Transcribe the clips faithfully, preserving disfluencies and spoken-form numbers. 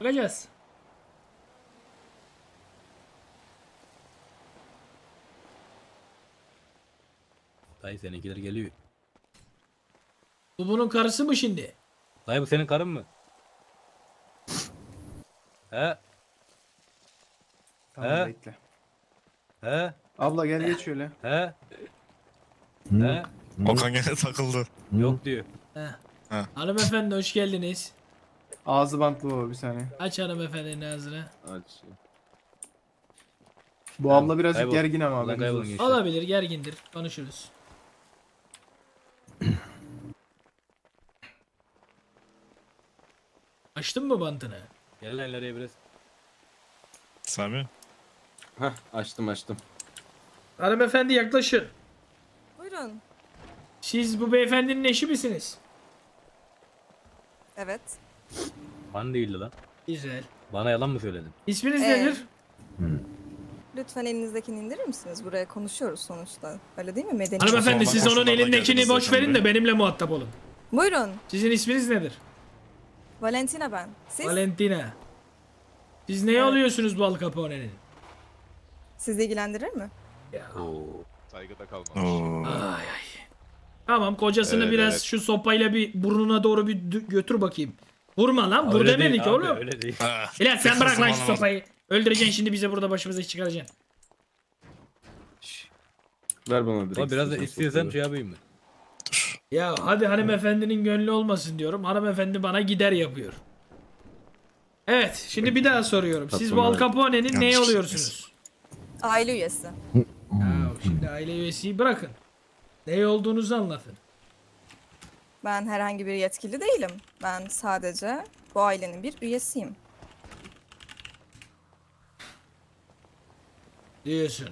Bakacağız. Dayı seninkiler geliyor. Bu bunun karısı mı şimdi? Dayı bu senin karın mı? He? Tamam He? bekle. He? Abla gel geç şöyle. He? He? Okan gene takıldı. Yok diyor. Heh. Ha. Hanımefendi hoş geldiniz. Ağzı bantlı o bir saniye. Aç hanımefendinin ağzını. Aç. Bu Tamam, abla birazcık kaybol. gergin ama Ulan haberiniz kaybolun olsun. gençler. Olabilir, gergindir. Konuşuruz. Açtın mı bantını? Gel lan ileriye biraz. Sami. Hah açtım açtım. Hanımefendi yaklaşın. Buyurun. Siz bu beyefendinin eşi misiniz? Evet. Bana değildi lan. Güzel. Bana yalan mı söyledin? İsminiz Ee, nedir? Lütfen elinizdekini indirir misiniz? Buraya konuşuyoruz sonuçta. Öyle değil mi? Medeni. Hanımefendi siz onun koşullardan elindekini geldiniz boş zaten verin de benimle muhatap olun. Buyurun. Sizin isminiz nedir? Valentina ben. Siz? Valentina. Siz ne Evet. alıyorsunuz bu Al Capone'nin? Sizi ilgilendirir mi? Oo. Saygıda kalmamış. Oo. Ay ay. Tamam kocasını Evet, biraz evet. şu sopayla bir burnuna doğru bir dü- götür bakayım. Vurma lan, vur Öyle demedik değil abi, oğlum. öyle değil. Ha. İlan sen bırak lan şu Kızım, sopayı. Öldüreceksin şimdi bize burada başımıza iş çıkaracaksın. Ver bana direkt. Ama biraz da sıfır istiyorsan sıfır. şey yapayım mı? Ya hadi hanımefendinin gönlü olmasın diyorum. Hanımefendi bana gider yapıyor. Evet şimdi bir daha soruyorum. Siz bu Al Capone'nin neye Yanlış oluyorsunuz? Aile üyesi. Ya şimdi aile üyesiyi bırakın. Ne olduğunuzu anlatın. Ben herhangi bir yetkili değilim. Ben sadece bu ailenin bir üyesiyim. Diyorsun.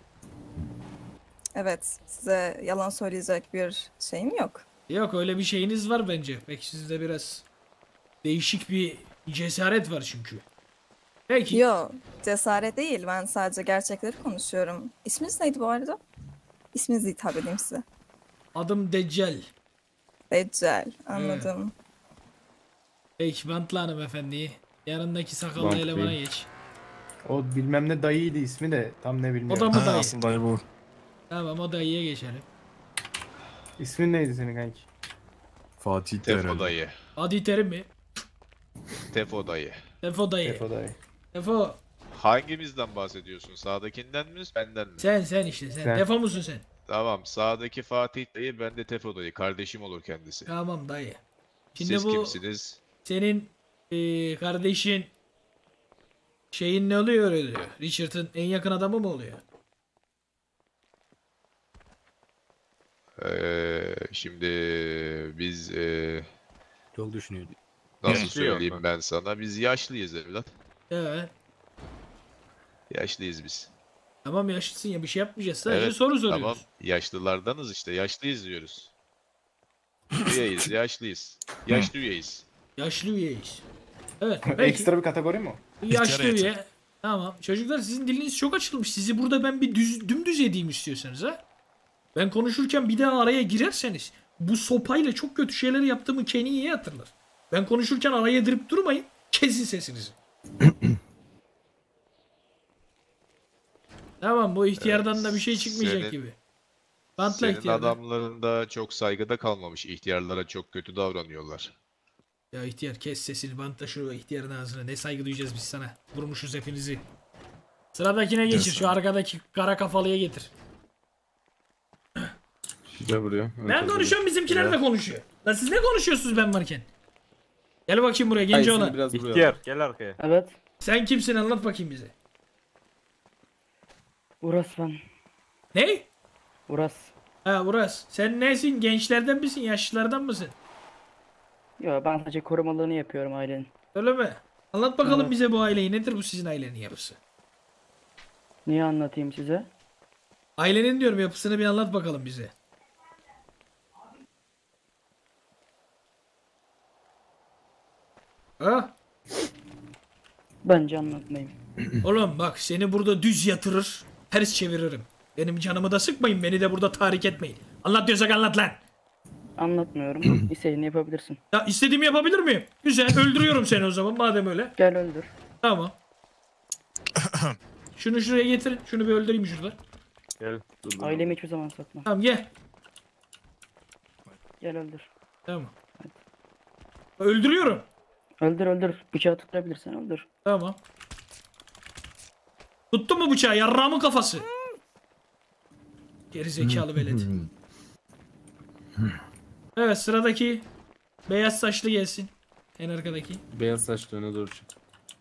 Evet. Size yalan söyleyecek bir şeyim yok. Yok öyle bir şeyiniz var bence. Peki sizde biraz değişik bir cesaret var çünkü. Peki. Yo, cesaret değil. Ben sadece gerçekleri konuşuyorum. İsminiz neydi bu arada? İsminizle hitap edeyim size. Adım Deccal. Deccal. Anladım. Peki bantla hanımefendiyi. Yanındaki sakallı Bant elemana değil. geç. O bilmem ne dayıydı ismi de tam ne O bilmiyorum. da mı Ha, dayı? asıl dayı bu. Tamam o dayıya geçelim. İsmin neydi senin kanki? Fatih Tefo dayı. Adi terim mi? Tefo dayı. Defo dayı. Defo dayı. Defo. Hangimizden bahsediyorsun? Sağdakinden mi, benden mi? Sen sen işte sen. Sen. Defo musun sen? Tamam, sağdaki Fatih dayı, ben de Tefo dayı. Kardeşim olur kendisi. Tamam dayı. Şimdi Siz bu kimsiniz? senin eee, kardeşin şeyin ne oluyor öyle? Richard'ın en yakın adamı mı oluyor? Ee, şimdi biz ee, Çok düşünüyorum. nasıl Yaşlıyor söyleyeyim mu? ben sana? Biz yaşlıyız evlat. Evet. Yaşlıyız biz. Tamam yaşlısın ya bir şey yapmayacağız. Sadece Evet, soru soruyoruz. Tamam, yaşlılardanız işte. Yaşlıyız diyoruz. Üyeyiz, yaşlıyız. Yaşlı üyeyiz. Yaşlı üyeyiz. Evet. Peki. Ekstra bir kategori mi? o? Yaşlı İhtiyar üye. Tamam. Çocuklar sizin diliniz çok açılmış. Sizi burada ben bir düz, dümdüz edeyim istiyorsanız ha. Ben konuşurken bir daha araya girerseniz bu sopayla çok kötü şeyler yaptığımı Kenny iyi hatırlar. Ben konuşurken araya girip durmayın. Kesin sesinizi. Tamam bu ihtiyardan da bir şey çıkmayacak Senin- gibi. Bantla Senin ihtiyardan. adamlarında çok saygıda kalmamış. İhtiyarlara çok kötü davranıyorlar. Ya ihtiyar kes sesini bantla şu ihtiyarın ağzına. Ne saygı duyacağız biz sana. Vurmuşuz hepinizi. Sıradakine geçir. Şu arkadaki kara kafalıya getir. Gel buraya. Ben konuşuyorum bizimkiler de konuşuyor. Lan siz ne konuşuyorsunuz ben varken? Gel bakayım buraya genç Ay, olan. biraz buraya. İhtiyar gel arkaya. Evet. Sen kimsin anlat bakayım bize. Uras ben. Ne? Uras. Ha Uras. Sen nesin? Gençlerden misin? Yaşlılardan mısın? Yo ben sadece korumalarını yapıyorum ailenin. Öyle mi? Anlat bakalım Evet. bize bu aileyi. Nedir bu sizin ailenin yapısı? Niye anlatayım size? Ailenin diyorum yapısını bir anlat bakalım bize. Ha? Bence anlatmayayım. Oğlum bak seni burada düz yatırır, ters çeviririm. Benim canımı da sıkmayın, beni de burada tahrik etmeyin. Anlat diyorsak anlat lan. Anlatmıyorum. İstediğini yapabilirsin. Ya istediğimi yapabilir miyim? Güzel. Öldürüyorum seni o zaman madem öyle. Gel öldür. Tamam. Şunu şuraya getirin. Şunu bir öldüreyim şurada. Gel. Dur, dur. Ailemi hiçbir zaman satma. Tamam gel. Gel öldür. Tamam. Öldürüyorum. Öldür öldür. Bıçağı tutturabilirsen öldür. Tamam. Tuttun mu bıçağı? Yarrağımın kafası. Geri zekalı velet. Evet sıradaki beyaz saçlı gelsin. En arkadaki. Beyaz saçlı öne doğru çık.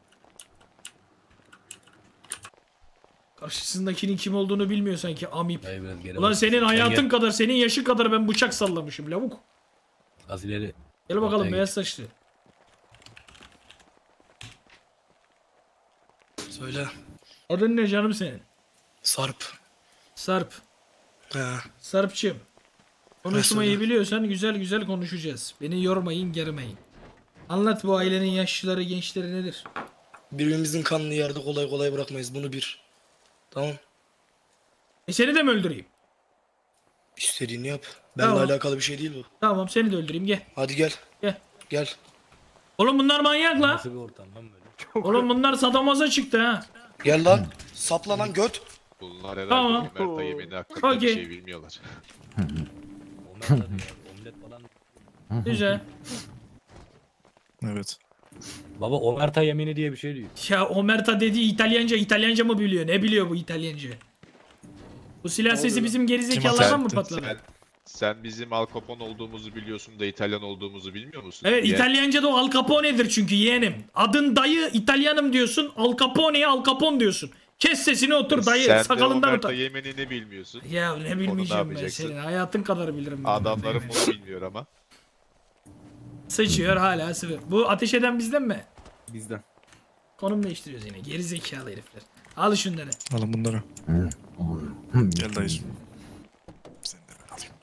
Karşısındakinin kim olduğunu bilmiyor sanki amip. Hayır, biraz geri Ulan bak. senin Sen hayatın gel. kadar, senin yaşın kadar ben bıçak sallamışım lavuk. Az ileri. Gel bakalım Ortaya beyaz saçlı. Söyle. Adın ne canım senin? Sarp. Sarp. He. Sarpçığım. Konuşmayı söyle. biliyorsan güzel güzel konuşacağız. Beni yormayın, germeyin. Anlat bu ailenin yaşlıları, gençleri nedir? Birbirimizin kanını yerde kolay kolay bırakmayız. Bunu bir. Tamam. E seni de mi öldüreyim? İstediğini yap. Benimle Tamam. alakalı bir şey değil bu. Tamam seni de öldüreyim gel. Hadi gel. Gel. Gel. Oğlum bunlar manyak la. Nasıl bir ortam lan böyle? Oğlum bunlar sadomaza çıktı ha. Gel lan. Sapla lan göt. Bunlar herhalde Tamam. Omerta yemeğini hakkında Okey. bir şey bilmiyorlar. Onlar da diyor, omlet falan. Güzel. Evet. Baba omerta yemini diye bir şey diyor. Ya Omerta dediği İtalyanca, İtalyanca mı biliyor? Ne biliyor bu İtalyanca? Bu silah sesi bizim gerizekalılardan mı attı? patladı? Sen, sen bizim Al Capone olduğumuzu biliyorsun da İtalyan olduğumuzu bilmiyor musun? Evet Yeğen. İtalyanca'da o Al Capone'dir çünkü yeğenim. Adın dayı İtalyanım diyorsun. Al Capone'ye Al Capone diyorsun. Kes sesini otur dayı. Sen de Sakalından Omerta utan. yemenini bilmiyorsun. Ya ne bilmeyeceğim ben yapacaksın? senin. Hayatın kadar bilirim. ben. Adamlarım bunu bilmiyor ama. Sıçıyor hala sıvı. Bu ateş eden bizden mi? Bizden. Konum değiştiriyoruz yine. Geri zekalı herifler. Al şunları. Alın bunları. Gel dayıcım. Seni de ben alayım.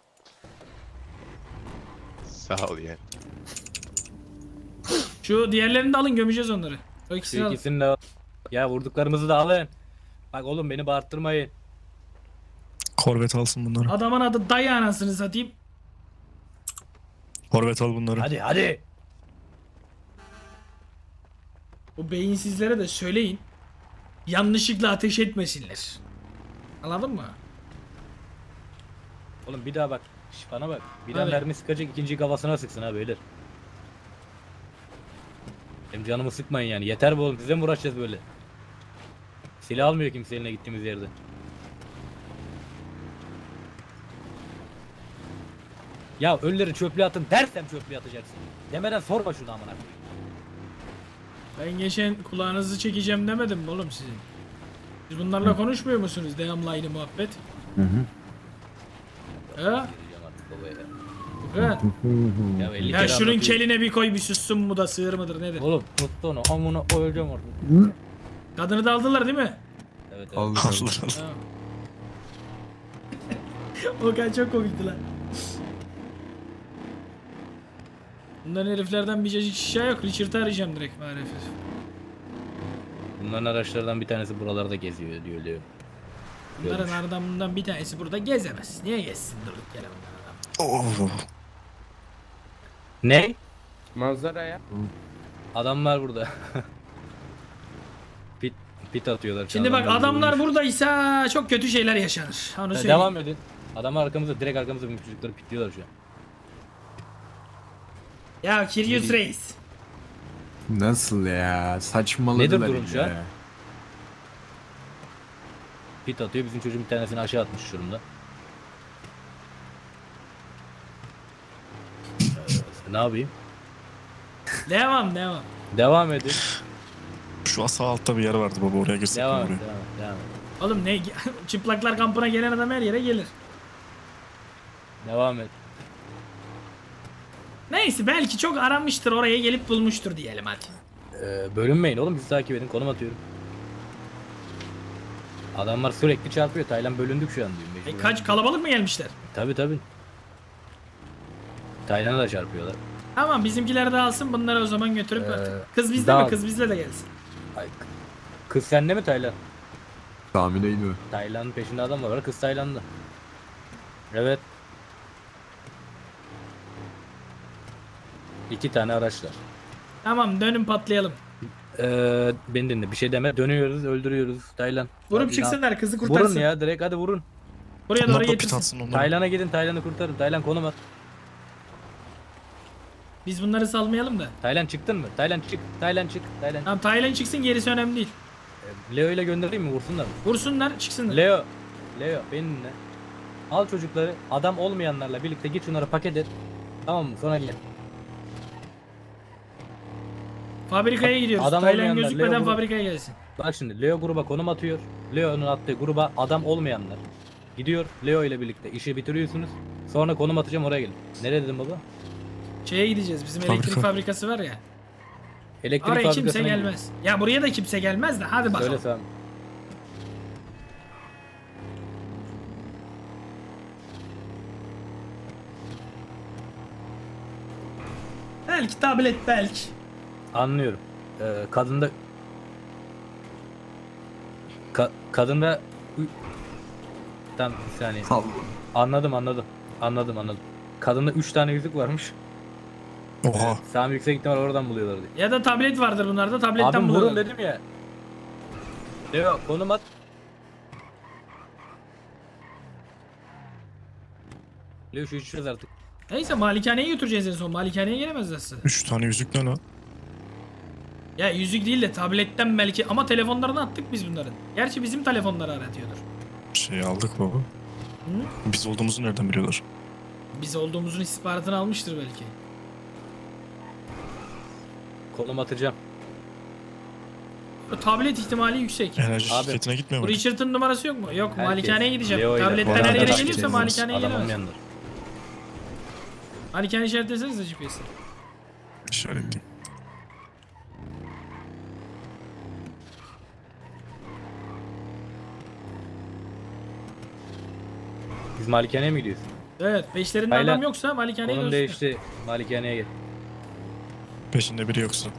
Sağ ol yeğen. Şu diğerlerini de alın, gömeceğiz onları. O ikisini Şu al. ikisini de al. Ya vurduklarımızı da alın. Bak oğlum beni bağırttırmayın. Korvet alsın bunları. Adamın adı dayı anasını satayım. Korvet al bunları. Hadi hadi. Bu beyinsizlere de söyleyin. Yanlışlıkla ateş etmesinler. Anladın mı? Oğlum bir daha bak. Şş, bana bak. Bir daha Evet. mermi sıkacak, ikinciyi kafasına sıksın ha beyler. Benim canımı sıkmayın yani. Yeter bu oğlum. Size mi uğraşacağız böyle? Silah almıyor kimse eline gittiğimiz yerde. Ya ölüleri çöplüğe atın dersem çöplüğe atacaksın. Demeden sorma şunu amına koyayım. Ben geçen kulağınızı çekeceğim demedim mi oğlum sizin? Siz bunlarla konuşmuyor musunuz? Devamlı aynı muhabbet. Hı hı. Ha? Gireceğim artık babaya. Ha? Ya, elli Ya kere şunun anlatıyor. keline bir koy, bir sussun mu da sığır mıdır nedir? Oğlum tuttu onu amına koyacağım orada. Kadını da aldılar değil mi? Evet evet. Aldık Al, aldık. al. Tamam. O kadar çok komikti lan. Bunların heriflerden bir cacık şişe yok. Richard'ı arayacağım direkt maalesef. Bunların araçlardan bir tanesi buralarda geziyor diyor diyor. Bunların Görmüş. adamından bir tanesi burada gezemez. Niye gezsin durduk yere bunlar adam? Oh. Ne? Manzara ya. Adamlar burada. pit pit atıyorlar. şu Şimdi bak adamlar adamlar vurmuş. buradaysa çok kötü şeyler yaşanır. Onu Ha, söyleyeyim. devam edin. Adamlar arkamızda direkt arkamızda binmiş çocukları pitliyorlar şu an. Ya Kiryus Ne diyeyim? Reis. Nasıl ya? Saçmaladılar Nedir durum şu an? ya. Pit atıyor bizim çocuğun bir tanesini aşağı atmış şu durumda. Ee, ne yapayım? Devam devam. Devam edin. Şu sağ altta bir yer vardı baba, oraya girsek mi Devam et. buraya? Devam et. Devam et. Oğlum ne çıplaklar kampına gelen adam her yere gelir. Devam et. Neyse belki çok aramıştır, oraya gelip bulmuştur diyelim hadi. Ee, bölünmeyin oğlum, bizi takip edin, konum atıyorum. Adamlar sürekli çarpıyor. Taylan bölündük şu an diyor. E, mecburen. kaç kalabalık mı gelmişler? Tabi tabi. Taylan'a da çarpıyorlar. Tamam bizimkiler de alsın, bunları o zaman götürüp Ee, artık. Kız bizde daha- mi? Kız bizle de gelsin. Ay, kız sende mi Taylan? Tahmin ediyorum. Taylan'ın peşinde adam var. Kız Taylan'da. Evet. İki tane araçlar. Tamam dönün patlayalım. Ee, beni dinle bir şey deme. Dönüyoruz öldürüyoruz. Taylan. Vurup Hadi çıksınlar kızı ya. kurtarsın. Vurun ya direkt hadi vurun. Buraya doğru Onlar da pit getirsin. atsın onlar. Taylan'a gidin Taylan'ı kurtarın. Taylan konum at. Biz bunları salmayalım da. Taylan çıktın mı? Taylan çık. Taylan çık. Taylan. Tamam Taylan çıksın gerisi önemli değil. Ee, Leo ile göndereyim mi? Vursunlar mı? Vursunlar çıksınlar. Leo. Leo beni dinle. Al çocukları adam olmayanlarla birlikte git şunları paket et. Tamam mı? Sonra gel. Fabrikaya gidiyoruz. Adam Taylan olmayanlar, gözükmeden Leo bunu- fabrikaya gelsin. Bak şimdi Leo gruba konum atıyor. Leo'nun attığı gruba adam olmayanlar gidiyor. Leo ile birlikte işi bitiriyorsunuz. Sonra konum atacağım oraya gelin. Nereye dedim baba? Şeye gideceğiz. Bizim Fabrika. elektrik fabrikası var ya. Elektrik Oraya kimse fabrikasına gelmez. Ya buraya da kimse gelmez de hadi gidiyor. bakalım. Söyle Sami. Belki tablet belki. Anlıyorum. Ee, kadında Ka kadında Tam bir saniye. Al. Anladım anladım. Anladım anladım. Kadında üç tane yüzük varmış. Oha. Sami yüksek ihtimal oradan buluyorlar diye. Ya da tablet vardır bunlarda tabletten Abim vurun buluyorlar. dedim ya. Leo konum at. Leo şu içeceğiz artık. Neyse malikaneye götüreceğiz en son. Malikaneye gelemezler size. Üç tane yüzük ne lan? Ya yüzük değil de tabletten belki ama telefonlarını attık biz bunların. Gerçi bizim telefonları aratıyordur. Şey aldık baba. Biz olduğumuzu nereden biliyorlar? Biz olduğumuzun istihbaratını almıştır belki. Konum atacağım. O tablet ihtimali yüksek. Enerji Abi, şirketine gitmiyor Bu mu? Richard'ın numarası yok mu? Yok Herkes malikaneye gideceğim. Leo ile Tabletten beraber her yere gideceğiz. gelirse malikaneye Adam gelemez. olmayanlar. Malikane işaretlesenize G P S'i. İşaretleyeyim. Biz malikaneye mi gidiyoruz? Evet peşlerinde Taylan, adam yoksa malikaneye Konum dönsünler. değişti. Malikaneye gel. Peşinde biri yoksa.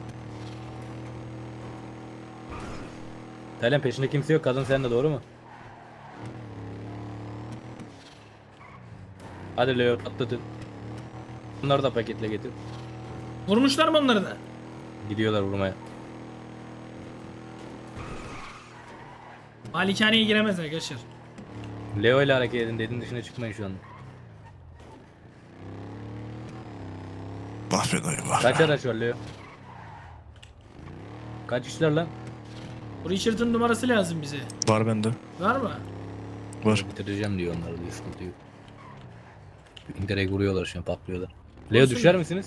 Taylan peşinde kimse yok. Kadın sende doğru mu? Hadi Leo patlatın. Bunları da paketle getir. Vurmuşlar mı onları da? Gidiyorlar vurmaya. Malikaneye giremez arkadaşlar. Leo ile hareket edin. Dediğin dışına çıkmayın şu anda. Vah be dayı vah. Kaç araç var Leo? Kaç kişiler lan? Bu Richard'ın numarası lazım bize. Var bende. Var mı? Var. Bitireceğim diyor onlar diyor. Sıkıntı yok. Direkt vuruyorlar şu an patlıyorlar. Leo Olsun düşer mu? misiniz?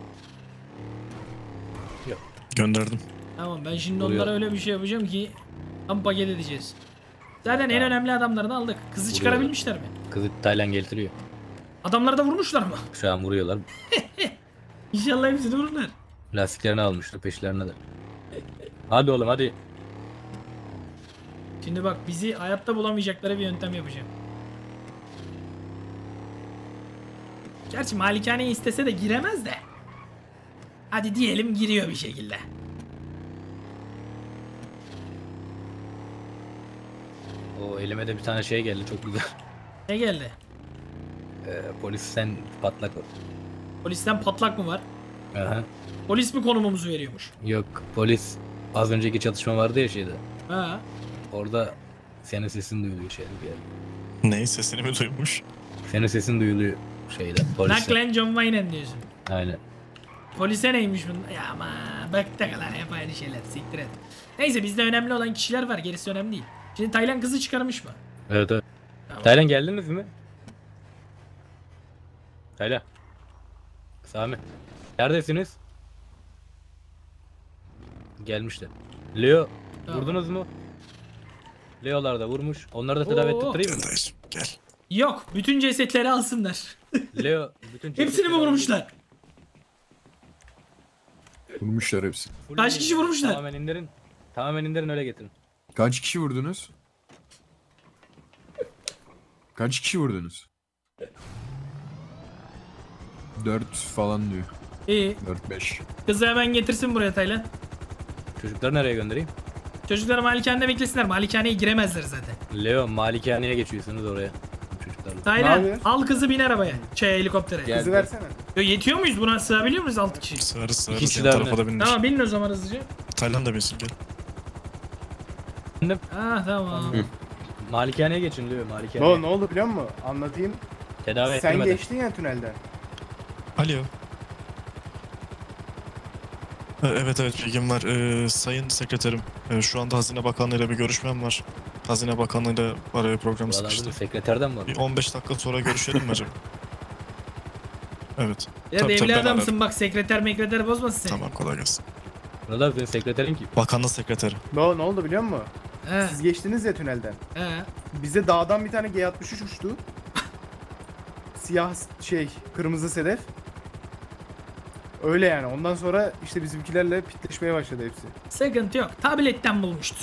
Gönderdim. Tamam ben şimdi Vuruyor. onlara öyle bir şey yapacağım ki tam paket edeceğiz. Zaten en önemli adamlarını aldık. Kızı Vuruyor. çıkarabilmişler mi? Kızı Taylan getiriyor. Adamları da vurmuşlar mı? Şu an vuruyorlar. İnşallah hepsini vururlar. Lastiklerini almışlar peşlerine de. Hadi oğlum hadi. Şimdi bak bizi hayatta bulamayacakları bir yöntem yapacağım. Gerçi malikaneyi istese de giremez de. Hadi diyelim giriyor bir şekilde. O elime de bir tane şey geldi çok güzel. Ne geldi? Ee, polis sen patlak ol. Polisten patlak mı var? Aha. Polis mi konumumuzu veriyormuş? Yok polis az önceki çatışma vardı ya şeyde. Ha. Orada senin sesin duyuluyor şeyde bir yerde. Ney sesini mi duymuş? Senin sesin duyuluyor şeyde poliste. Naklen John Wayne'en diyorsun. Aynen. Polise neymiş bunun? Ya ama bıktık lan hep aynı şeyler siktir et. Neyse bizde önemli olan kişiler var gerisi önemli değil. Şimdi Taylan kızı çıkarmış mı? Evet evet. Tamam. Taylan geldiniz mi? Taylan. Sami. Neredesiniz? Gelmişler. Leo Tamam. vurdunuz mu? Leo'lar da vurmuş. Onları da tedavi Oo. ettireyim mi? Gel dayıcım gel. Yok bütün cesetleri alsınlar. Leo bütün Hepsini mi vurmuşlar? Vurmuşlar hepsi. Kaç kişi vurmuşlar? Tamamen indirin. Tamamen indirin öyle getirin. Kaç kişi vurdunuz? Kaç kişi vurdunuz? Dört falan diyor. İyi. Dört beş. Kızı hemen getirsin buraya Taylan. Çocukları nereye göndereyim? Çocukları malikanede beklesinler. Malikaneye giremezler zaten. Leo malikaneye geçiyorsunuz oraya. Çocuklarla. Taylan Ne abi? al kızı bin arabaya. Şey helikoptere. Gel. Kızı versene. Yo, yetiyor muyuz buna, sığabiliyor muyuz altı kişi? Sığarız sığarız. kişi Yan daha tarafa öne. da bindir. Tamam binin o zaman hızlıca. Tayland'a binsin gel. Ah tamam. Malikaneye geçin diyor malikaneye. No, ne oldu biliyor musun? Anlatayım. Tedavi Sen ettirmeden. geçtin ya tünelden. Alo. E, Evet evet bilgim var. Ee, sayın sekreterim, e, şu anda Hazine Bakanlığı ile bir görüşmem var. Hazine Bakanlığı ile araya program Buralarda sıkıştı. bir sekreterden mi var? Bir on beş dakika sonra görüşelim mi acaba? Evet. Ya Tabii, devli tabii, ben adamsın ararım. bak, sekreter mekreter bozmasın seni. Tamam kolay gelsin. Burada senin sekreterin kim? Bakanlık sekreteri. No, ne oldu biliyor musun? He Siz geçtiniz ya tünelden. he. Bize dağdan bir tane G altmış üç uçtu. Siyah şey, kırmızı sedef. Öyle yani. Ondan sonra işte bizimkilerle pitleşmeye başladı hepsi. Sıkıntı yok. Tabletten bulmuştur.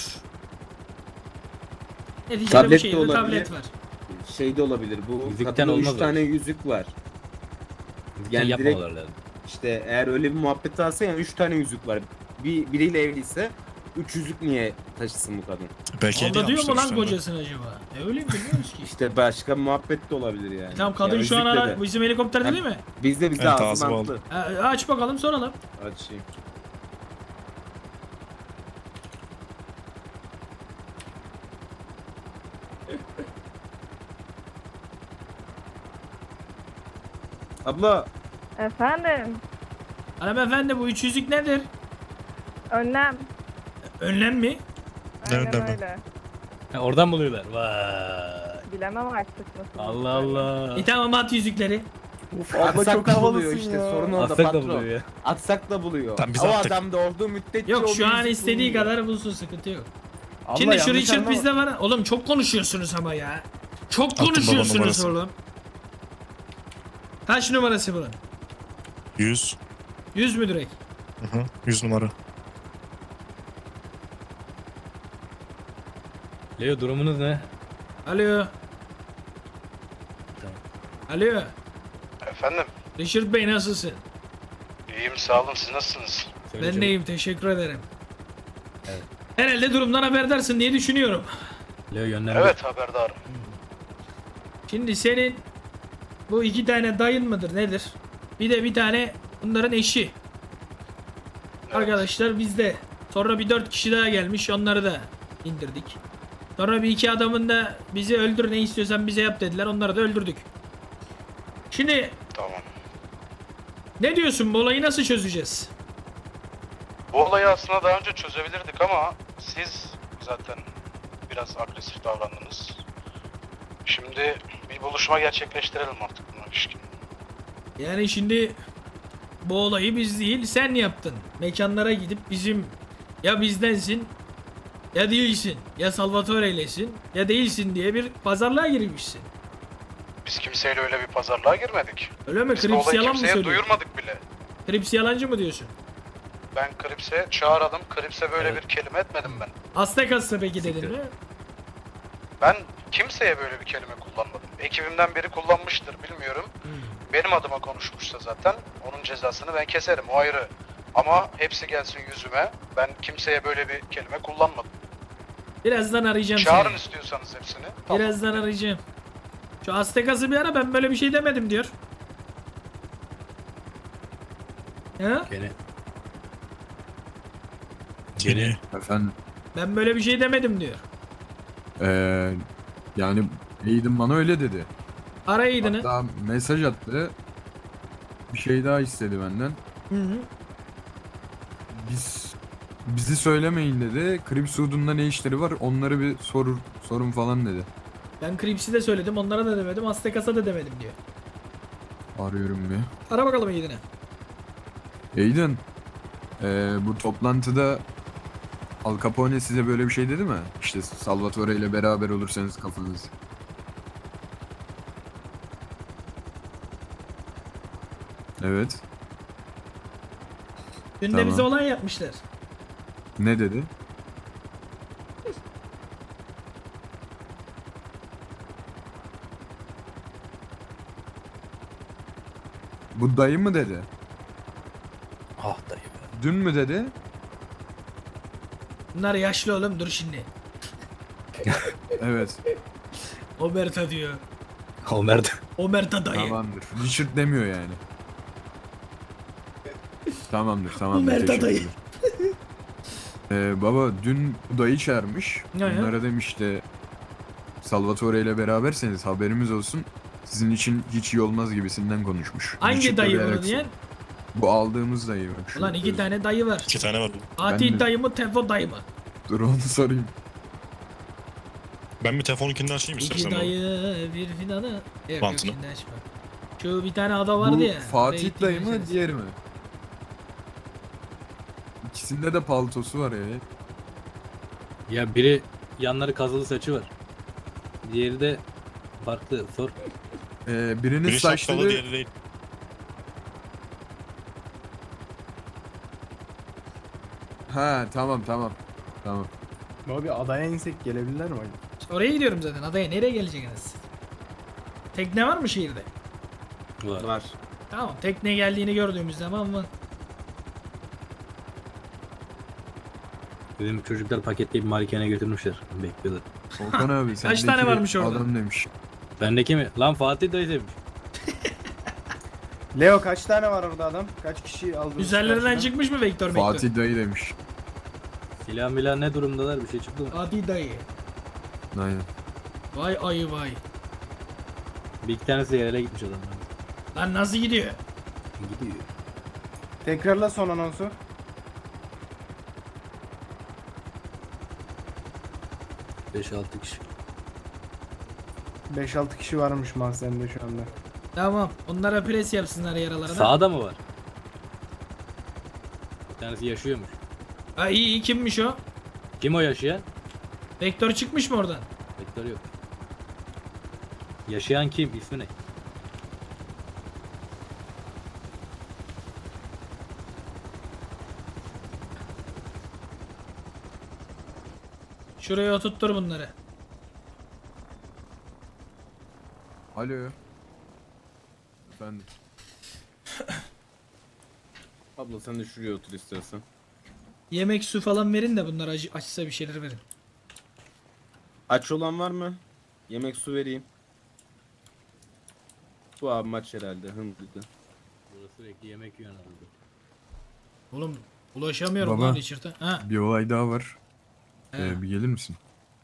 Neticede Tablet bu de şehirde olabilir. tablet var. Şey de olabilir. Bu Yüzükten kadında üç olmaz tane öyle. yüzük var. Yani Yani direkt yapmaları lazım. işte eğer öyle bir muhabbet alsa yani üç tane yüzük var. Bir biriyle evliyse üç yüzük niye taşısın bu kadın? Belki hediye Onda diyor mu almışlar lan üç tane. kocasına acaba? E öyle mi, bilmiyoruz ki. İşte başka muhabbet de olabilir yani. Tamam, kadın Ya şu an yüzükle ara de. bizim helikopterde değil mi? Bizde bizde Evet, ağzı ağzı bantlı. Ha, aç bakalım soralım. Açayım. Abla Efendim, Hanımefendi bu üç yüzük nedir? önlem. Önlem mi? Ne Aynen önlemi? öyle. Ha, oradan buluyorlar. Vay. Bilemem artık nasıl. Allah Allah. E tamam, at yüzükleri. Uf abla atsak çok da havalısın buluyor işte ya. sorun orada Atsak da patron. buluyor ya. Atsak da buluyor. Tamam, biz o attık. adam da olduğu müddetçe Yok o şu an yüzük istediği bulunuyor. kadar bulsun, sıkıntı yok. Abla, Şimdi şu yanlış Richard anlama. bizde var. Oğlum çok konuşuyorsunuz ama ya. Çok Attım baba konuşuyorsunuz numarası. oğlum. Kaç numarası bunun? yüz. yüz mü direkt? Hı hı. yüz numara. Leo durumunuz ne? Alo. Tamam. Alo. Efendim, Richard Bey nasılsın? iyiyim sağ olun, siz nasılsınız? Söyle Ben çabuk. de iyiyim, teşekkür ederim. Evet. Herhalde durumdan haberdarsın diye düşünüyorum. Leo yönlendi. Evet, haberdarım. Şimdi senin bu iki tane dayın mıdır nedir? Bir de bir tane bunların eşi. Arkadaşlar bizde. Sonra bir dört kişi daha gelmiş, onları da indirdik. Sonra bir iki adamın da bizi öldür, ne istiyorsan bize yap dediler, onları da öldürdük. Şimdi Tamam. ne diyorsun, bu olayı nasıl çözeceğiz? Bu olayı aslında daha önce çözebilirdik ama siz zaten biraz agresif davrandınız. Şimdi bir buluşma gerçekleştirelim artık buna ilişkin. Yani şimdi bu olayı biz değil sen yaptın. Mekanlara gidip bizim ya bizdensin ya değilsin, ya Salvatore'lesin ya değilsin diye bir pazarlığa girmişsin. Biz kimseyle öyle bir pazarlığa girmedik. Öyle mi? Biz bu Krips olayı yalan mı kimseye söylüyor? duyurmadık bile. Krips yalancı mı diyorsun? Ben Krips'e çağıralım, Krips'e böyle bir kelime etmedim ben. Aztekas'ta peki dedin Siktir. mi? Ben kimseye böyle bir kelime kullanmadım. Ekibimden biri kullanmıştır bilmiyorum. Hmm. Benim adıma konuşmuşsa zaten onun cezasını ben keserim, o ayrı. Ama hepsi gelsin yüzüme. Ben kimseye böyle bir kelime kullanmadım. Birazdan arayacağım Çağırın seni. istiyorsanız hepsini. Tamam. Birazdan arayacağım. Şu Aztekas'ı bir ara, ben böyle bir şey demedim diyor. Ha? Gene. Yeni. Efendim. Ben böyle bir şey demedim diyor. Ee, yani Aiden bana öyle dedi. Ara Aiden'ı. Hatta mesaj attı. Bir şey daha istedi benden. Hı hı. Biz bizi söylemeyin dedi. Kripsud'unda ne işleri var onları bir sorur sorun falan dedi. Ben Crips'i de söyledim, onlara da demedim, Aztekas'a da demedim diyor. Arıyorum bir. Ara bakalım Aiden'ı. Aiden, ee, bu toplantıda Al Capone size böyle bir şey dedi mi? İşte Salvatore ile beraber olursanız kafanız. Evet. Dün de Tamam. bize olay yapmışlar. Ne dedi? Bu dayı mı dedi? Ah dayı. Dün mü dedi? Bunlar yaşlı oğlum, dur şimdi. Evet. Omerta diyor. Omer de. Omerta dayı. Tamamdır. Richard demiyor yani. Tamamdır tamamdır. Mert adayı. teşekkürler. Ee, baba dün bu dayı çağırmış. Ya ya. Bunlara demiş de Salvatore ile beraberseniz haberimiz olsun. Sizin için hiç iyi olmaz gibisinden konuşmuş. Hangi Küçük dayı bir bunu reaksiyon. diyen? Bu aldığımız dayı bak. şu Ulan iki göz- tane dayı var. İki tane var. Fatih Ben de- dayı mı Tefo dayı mı? Dur onu sorayım. Ben bir telefonunkinden açayım İki istersen. baba. dayı bir fidanı. Yok yok Mantını. şimdi açma. Şu bir tane ada vardı Bu ya. Fatih Reyting dayı mı meselesi. diğeri mi? İkisinde de paltosu var ya. Ya biri yanları kazılı saçı var. Diğeri de farklı. Sor. Ee, birinin Biri şapkalı saçları diğeri değil. ha tamam tamam. Tamam. Abi adaya insek gelebilirler mi? Oraya gidiyorum zaten. Adaya nereye geleceksiniz? Tekne var mı şehirde? Var. Var. Tamam. Tekne geldiğini gördüğümüz zaman mı? Bizim çocuklar paketleyip malikane götürmüşler. Bekliyorlar. Volkan abi Kaç sendeki tane varmış orada? Adam demiş. Bendeki mi? Lan Fatih dayı demiş. Leo kaç tane var orada adam? Kaç kişi aldınız? Üzerlerinden karşıdan? çıkmış mı Vektör Vektör? Fatih dayı demiş. Silah milah ne durumdalar? Bir şey çıktı mı? Fatih dayı. Aynen. Vay ayı vay. Bir iki tanesi yerele gitmiş adam. Lan nasıl gidiyor? Gidiyor. Tekrarla son anonsu. beş altı kişi. beş altı kişi varmış mahzende şu anda. Tamam. Onlara pres yapsınlar yaralarına. Sağda mı var? Bir tanesi yaşıyormuş. Ha iyi iyi kimmiş o? Kim o yaşayan? Vektör çıkmış mı oradan? Vektör yok. Yaşayan kim? İsmi ne? Şuraya oturttur bunları. Alo. Efendim. Abla sen de şuraya otur istiyorsan. Yemek su falan verin de bunlar acı, açsa bir şeyler verin. Aç olan var mı? Yemek su vereyim. Bu abi maç herhalde hındıdı. Burası sürekli yemek yiyor herhalde. Oğlum ulaşamıyorum Baba. lan Richard'a. Ha. Bir olay daha var. He. Ee, bir gelir misin?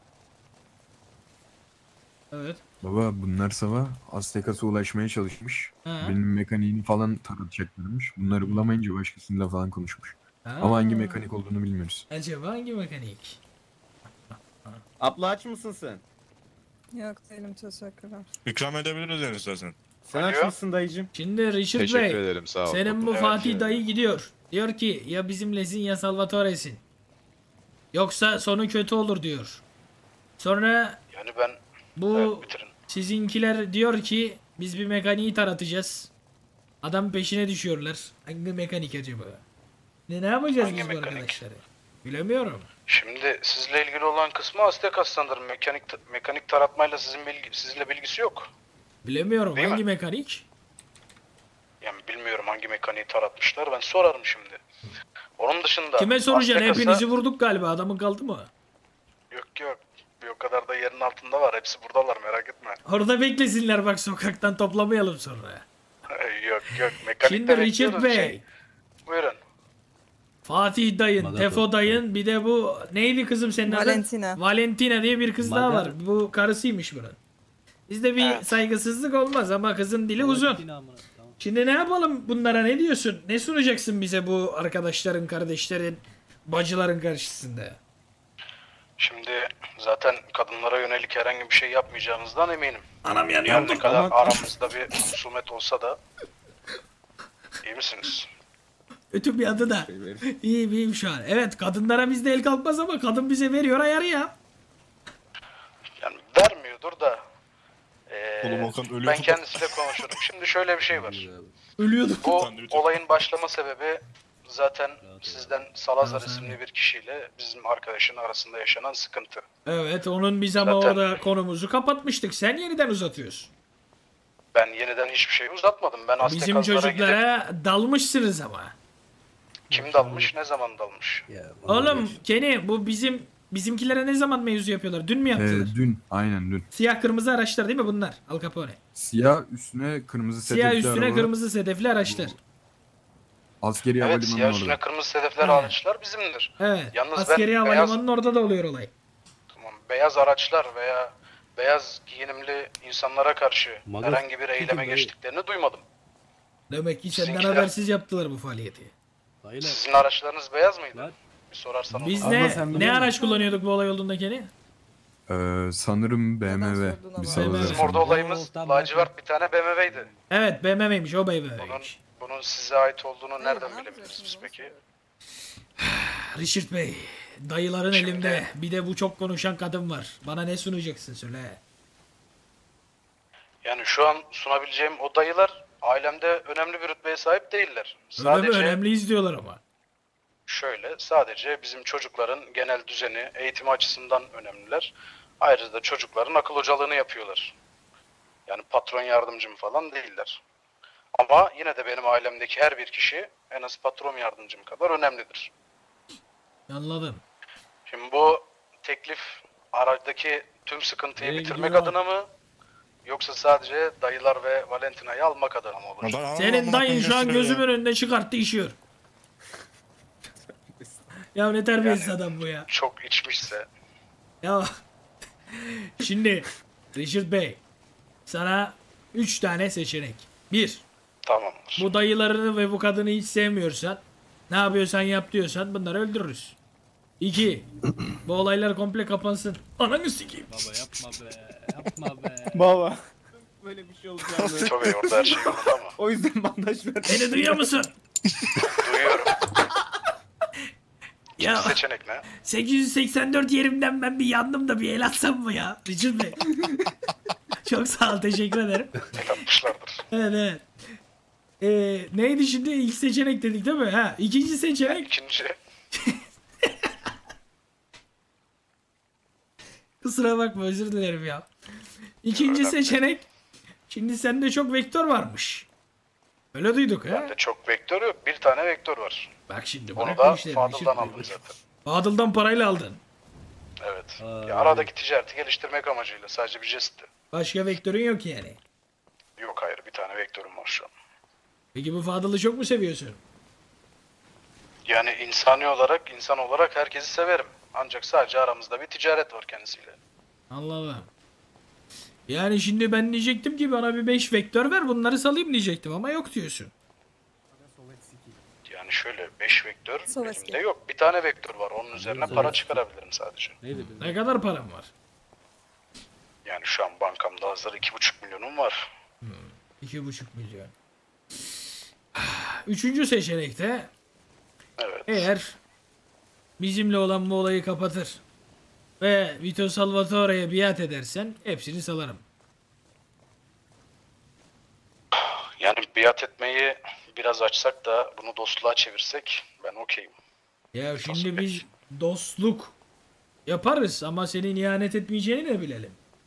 Evet. Baba bunlar sabah Aztekas'a ulaşmaya çalışmış. Ha. Benim mekaniğini falan taratacaklarmış. Bunları bulamayınca başkasıyla falan konuşmuş. Ha. Ama hangi mekanik olduğunu bilmiyoruz. Acaba hangi mekanik? Abla aç mısın sen? Yok değilim teşekkürler. İkram edebiliriz yani istersen. Sen aç mısın dayıcım? Şimdi Richard Teşekkür Bey, ederim sağ ol. senin bu Evet, Fatih evet. dayı gidiyor. Diyor ki ya bizimlesin ya Salvatore'sin. Yoksa sonu kötü olur diyor. Sonra Yani ben bu evet, bitirin. sizinkiler diyor ki biz bir mekaniği taratacağız. Adam peşine düşüyorlar. Hangi mekanik acaba? Ne ne yapacağız Hangi biz bu mekanik? arkadaşları? Bilemiyorum. Şimdi sizle ilgili olan kısmı Aztekas sanırım. Mekanik mekanik taratmayla sizin bilgi, sizle bilgisi yok. Bilemiyorum Değil hangi mi? mekanik? Yani bilmiyorum hangi mekaniği taratmışlar. Ben sorarım şimdi. Onun dışında Kime soracaksın? Aztekas'a- Hepinizi vurduk galiba. Adamın kaldı mı? Yok yok. Bir o kadar da yerin altında var. Hepsi buradalar merak etme. Orada beklesinler bak sokaktan toplamayalım sonra. yok yok. Mekanikte Şimdi Richard bekliyoruz. Bey, Şey, buyurun. Fatih dayın, Madem Tefo çok- dayın, bir de bu neydi kızım senin adın? Valentina. Valentina diye bir kız daha Madem- var. Bu karısıymış bunun. Bizde bir Evet. saygısızlık olmaz ama kızın dili uzun. Tamam. Şimdi ne yapalım bunlara, ne diyorsun? Ne sunacaksın bize bu arkadaşların, kardeşlerin, bacıların karşısında? Şimdi zaten kadınlara yönelik herhangi bir şey yapmayacağınızdan eminim. Anam Her yanıyor. ne kadar aramızda bir husumet olsa da. İyi misiniz? Kötü bir adı da. İyi iyiyim şu an. Evet, kadınlara bizde el kalkmaz ama kadın bize veriyor ayarı ya. Yani vermiyordur da. Ee, Oğlum Volkan ölüyordu ben da. kendisiyle konuşurum. Şimdi şöyle bir şey var. Ölüyordum. Bu Sen de bir tek- olayın başlama sebebi zaten sizden Salazar Tamam, isimli bir kişiyle bizim arkadaşın arasında yaşanan sıkıntı. Evet, onun biz ama Zaten- orada konumuzu kapatmıştık. Sen yeniden uzatıyorsun. Ben yeniden hiçbir şey uzatmadım. Ben Bizim Aztekazlara gidip çocuklara dalmışsınız ama. kim dalmış, ne zaman dalmış? Ya, Oğlum Kenny, bu bizim bizimkilere ne zaman mevzu yapıyorlar? Dün mü Ee, yaptılar? dün aynen dün. Siyah kırmızı araçlar değil mi bunlar? Al Capone. Siyah üstüne kırmızı Siyah sedefli üstüne araba. kırmızı sedefli araçlar. Askeri Evet, havalimanının siyah orada. üstüne kırmızı sedefler Evet. araçlar bizimdir. Evet. Yalnız Askeri ben havalimanının beyaz, orada da oluyor olay. tamam, beyaz araçlar veya beyaz giyinimli insanlara karşı Magas- herhangi bir eyleme Peki, geçtiklerini duymadım. Demek ki senden Sizinkiler- habersiz yaptılar bu faaliyeti. Dayılar. Sizin araçlarınız beyaz mıydı? Lan. Bir sorarsan Biz onu. Abla ne sen ne biliyor musun? araç kullanıyorduk bu olay olduğunda Kenny? Ee, sanırım B M W. sorduğuna Bir bak. sağ B M W. Bizim olasın. orada olayımız Oo, tamam, lacivert bir tane B M W'ydi. Evet B M W'ymiş o B M Bunun, W'ymiş. bunun size ait olduğunu Evet, nereden ne bilebiliriz yapacaksınız biz onu peki? soruyorum. Richard Bey, dayıların Şimdi- elimde. Bir de bu çok konuşan kadın var. Bana ne sunacaksın söyle. Yani şu an sunabileceğim o dayılar ailemde önemli bir rütbeye sahip değiller. Öyle mi? Sadece Önemliyiz diyorlar ama. şöyle, sadece bizim çocukların genel düzeni, eğitimi açısından önemliler. Ayrıca da çocukların akıl hocalığını yapıyorlar. Yani patron yardımcım falan değiller. Ama yine de benim ailemdeki her bir kişi en az patron yardımcım kadar önemlidir. Anladım. Şimdi bu teklif aradaki tüm sıkıntıyı Nereye bitirmek gidiyor? adına mı? Yoksa sadece dayılar ve Valentina'yı almak adına mı olur? Senin dayın şu an gözümün önünde çıkarttı işiyor. Ya ne terbiyesiz Yani- adam bu ya. Çok içmişse. Ya şimdi Richard Bey sana üç tane seçenek. Bir, Tamamdır. bu dayılarını ve bu kadını hiç sevmiyorsan, ne yapıyorsan yap diyorsan bunları öldürürüz. İki, bu olaylar komple kapansın. Ananı sikeyim. Baba yapma be. Yapma be. Baba. Böyle bir şey olacağını. Tabii orada her şey yolunda ama. O yüzden bandaj ver. Beni duyuyor musun? Duyuyorum. Ya Seçenek ne? sekiz yüz seksen dört yerimden ben bir yandım da bir el atsam mı ya? Richard Bey. Çok sağ ol, teşekkür ederim. El atmışlardır. Evet evet. Ee, neydi şimdi ilk seçenek dedik değil mi? Ha, ikinci seçenek. İkinci. Kusura bakma özür dilerim ya. İkinci Önemli. seçenek. Şimdi sende çok vektör varmış. Öyle duyduk ha. Bende çok vektör yok. Bir tane vektör var. Bak şimdi Onu bırak da bu işleri, Fadıl'dan Richard Bey. aldım zaten. Fadıl'dan parayla aldın. Evet. Ay. Ya aradaki ticareti geliştirmek amacıyla sadece bir jestti. Başka vektörün yok yani. Yok hayır, bir tane vektörüm var şu an. Peki bu Fadıl'ı çok mu seviyorsun? Yani insani olarak, insan olarak herkesi severim. Ancak sadece aramızda bir ticaret var kendisiyle. Allah'ım. Yani şimdi ben diyecektim ki bana bir beş vektör ver bunları salayım diyecektim ama yok diyorsun. Yani şöyle beş vektör Soveski. elimde yok. Bir tane vektör var. Onun üzerine para çıkarabilirim sadece. Neydi bizim? Ne kadar param var? Yani şu an bankamda hazır iki buçuk milyonum var. İki buçuk milyon. Üçüncü seçenekte Evet. eğer bizimle olan bu olayı kapatır ve Vito Salvatore'ye biat edersen hepsini salarım. Yani biat etmeyi biraz açsak da bunu dostluğa çevirsek ben okeyim. Ya Nasıl şimdi biz peki? dostluk yaparız ama senin ihanet etmeyeceğini de bilelim.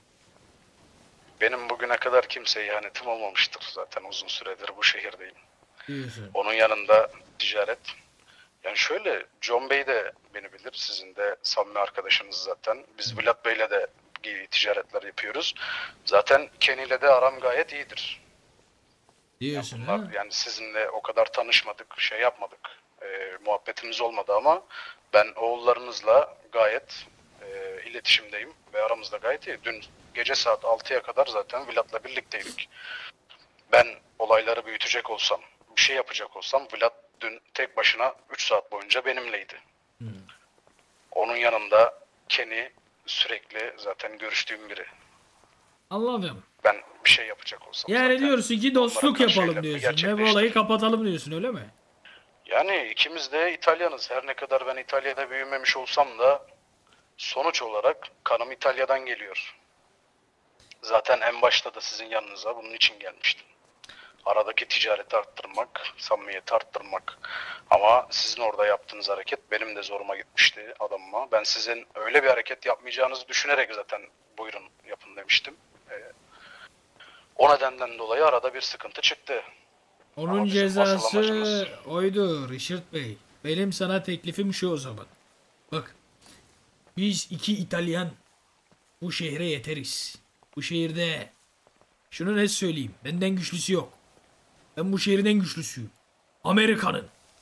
Benim bugüne kadar kimseye ihanetim olmamıştır zaten uzun süredir bu şehirdeyim. Diyorsun. Onun yanında ticaret. Yani şöyle, John Bey de beni bilir. Sizin de samimi arkadaşınız zaten. Biz Vlad Bey'le de ticaretler yapıyoruz. Zaten Kenny'le de aram gayet iyidir. Diyorsun Bunlar, ha? yani sizinle o kadar tanışmadık, şey yapmadık. E, muhabbetimiz olmadı ama ben oğullarınızla gayet e, iletişimdeyim ve aramızda gayet iyi. Dün gece saat altıya kadar zaten Vlad'la birlikteydik. Ben olayları büyütecek olsam, bir şey yapacak olsam Vlad dün tek başına üç saat boyunca benimleydi. Hmm. Onun yanında Kenny sürekli zaten görüştüğüm biri. Anladım. Ben bir şey yapacak olsam Yani zaten diyorsun ki dostluk onlara karşı yapalım eylemimi diyorsun ve bu gerçekleştirir. olayı kapatalım diyorsun öyle mi? Yani ikimiz de İtalyanız. Her ne kadar ben İtalya'da büyümemiş olsam da sonuç olarak kanım İtalya'dan geliyor. Zaten en başta da sizin yanınıza bunun için gelmiştim. Aradaki ticareti arttırmak, samimiyeti arttırmak. Ama sizin orada yaptığınız hareket benim de zoruma gitmişti adamıma. Ben sizin öyle bir hareket yapmayacağınızı düşünerek zaten buyurun yapın demiştim. Ee, o nedenden dolayı arada bir sıkıntı çıktı. Onun Ama bizim asıl cezası amacımız- oydu Richard Bey. Benim sana teklifim şu o zaman. Bak. Biz iki İtalyan bu şehre yeteriz. Bu şehirde şunu ne söyleyeyim. Benden güçlüsü yok. Ben bu şehrin en güçlüsüyüm. Amerika'nın.